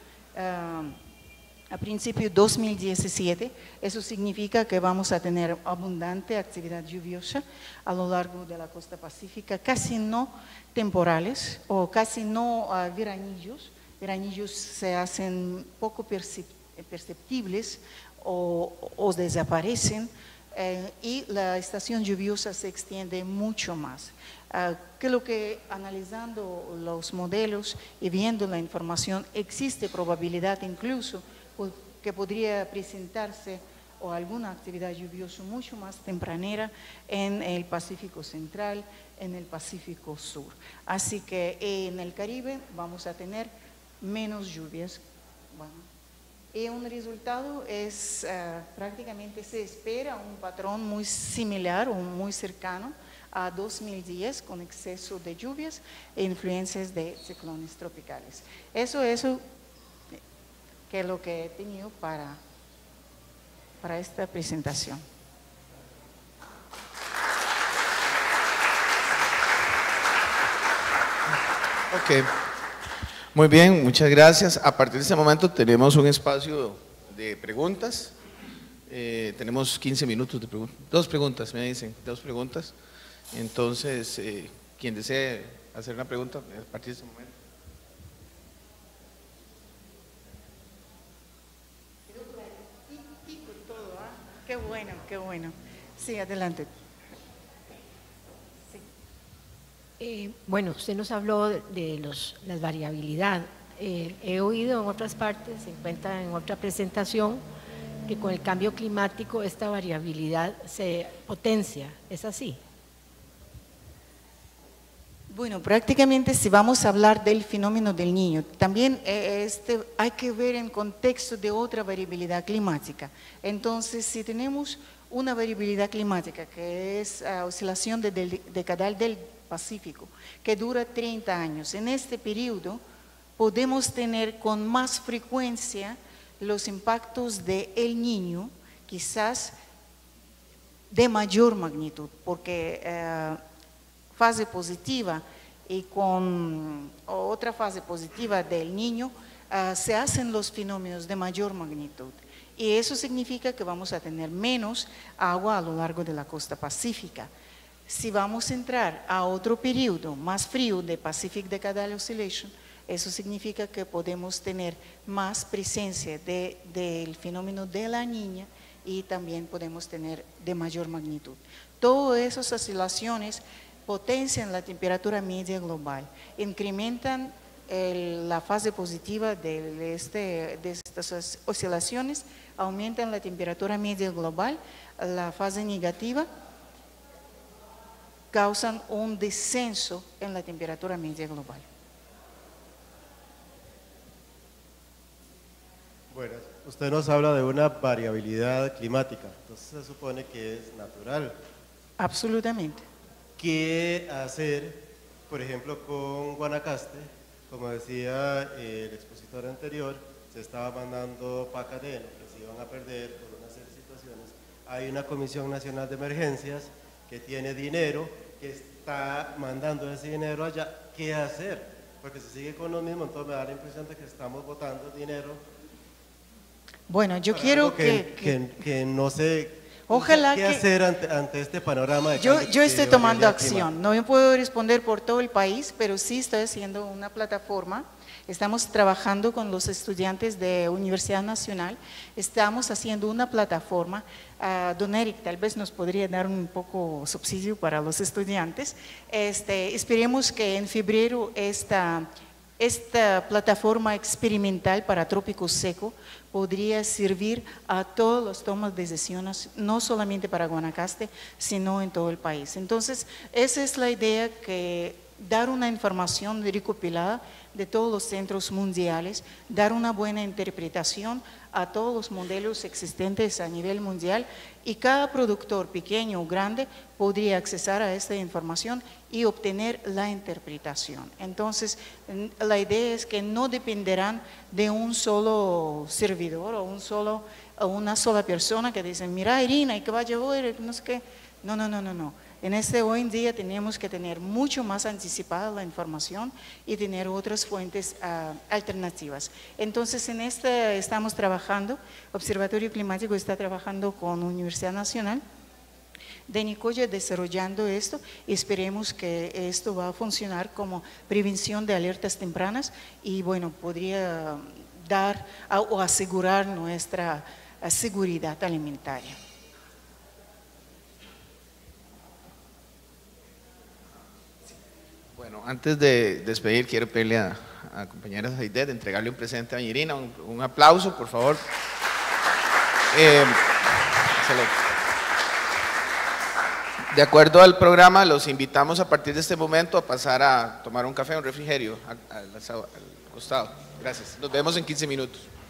2017. Eso significa que vamos a tener abundante actividad lluviosa a lo largo de la costa pacífica, casi no temporales o casi no veranillos. Veranillos se hacen poco perceptibles o desaparecen, y la estación lluviosa se extiende mucho más. Creo que analizando los modelos y viendo la información, existe probabilidad incluso que podría presentarse o alguna actividad lluviosa mucho más tempranera en el Pacífico Central, en el Pacífico Sur. Así que en el Caribe vamos a tener menos lluvias. Bueno, y un resultado es prácticamente se espera un patrón muy similar o muy cercano a 2010 con exceso de lluvias e influencias de ciclones tropicales. Eso que es lo que he tenido para esta presentación. Ok. Muy bien, muchas gracias. A partir de este momento tenemos un espacio de preguntas. Tenemos 15 minutos de preguntas. 2 preguntas, me dicen, 2 preguntas. Entonces, quien desee hacer una pregunta a partir de este momento. Qué bueno, qué bueno. Sí, adelante. Bueno, usted nos habló de la variabilidad. He oído en otras partes, se encuentra en otra presentación, que con el cambio climático esta variabilidad se potencia. ¿Es así? Bueno, prácticamente si vamos a hablar del fenómeno del niño, también hay que ver en contexto de otra variabilidad climática. Entonces, si tenemos una variabilidad climática que es oscilación decadal del Pacífico, que dura 30 años. En este periodo podemos tener con más frecuencia los impactos de El Niño, quizás de mayor magnitud, porque fase positiva y con otra fase positiva del Niño se hacen los fenómenos de mayor magnitud. Y eso significa que vamos a tener menos agua a lo largo de la costa pacífica. Si vamos a entrar a otro periodo más frío de Pacific Decadal Oscillation, eso significa que podemos tener más presencia del fenómeno de la niña y también podemos tener de mayor magnitud. Todas esas oscilaciones potencian la temperatura media global, incrementan la fase positiva de estas oscilaciones, aumentan la temperatura media global, la fase negativa causan un descenso en la temperatura media global. Bueno, usted nos habla de una variabilidad climática, entonces se supone que es natural. Absolutamente. ¿Qué hacer, por ejemplo, con Guanacaste? Como decía el expositor anterior, se estaba mandando pacadeno, que se iban a perder por una serie de situaciones. Hay una Comisión Nacional de Emergencias que tiene dinero, que está mandando ese dinero allá. ¿Qué hacer? Porque si sigue con lo mismo, entonces me da la impresión de que estamos botando dinero. Bueno, yo quiero que no sé. Ojalá ¿Qué que hacer ante este panorama? Yo estoy tomando acción. No puedo responder por todo el país, pero sí estoy haciendo una plataforma. Estamos trabajando con los estudiantes de Universidad Nacional. Estamos haciendo una plataforma. Don Eric tal vez nos podría dar un poco subsidio para los estudiantes. Esperemos que en febrero esta plataforma experimental para Trópico Seco podría servir a todas las tomas de decisiones, no solamente para Guanacaste, sino en todo el país. Entonces, esa es la idea, que dar una información recopilada de todos los centros mundiales, dar una buena interpretación a todos los modelos existentes a nivel mundial, y cada productor pequeño o grande podría accesar a esta información y obtener la interpretación. Entonces, la idea es que no dependerán de un solo servidor o una sola persona que dice, mira Irina, ¿y qué va a llevar? No sé qué. No. hoy en día tenemos que tener mucho más anticipada la información y tener otras fuentes alternativas. Entonces, en estamos trabajando, Observatorio Climático está trabajando con Universidad Nacional de Nicoya desarrollando esto y esperemos que esto va a funcionar como prevención de alertas tempranas y bueno, podría dar o asegurar nuestra seguridad alimentaria. Bueno, antes de despedir, quiero pedirle a compañera Zaideh de entregarle un presente a Irina, un aplauso, por favor. Excelente. De acuerdo al programa, los invitamos a partir de este momento a pasar a tomar un café, un refrigerio al costado. Gracias. Nos vemos en 15 minutos.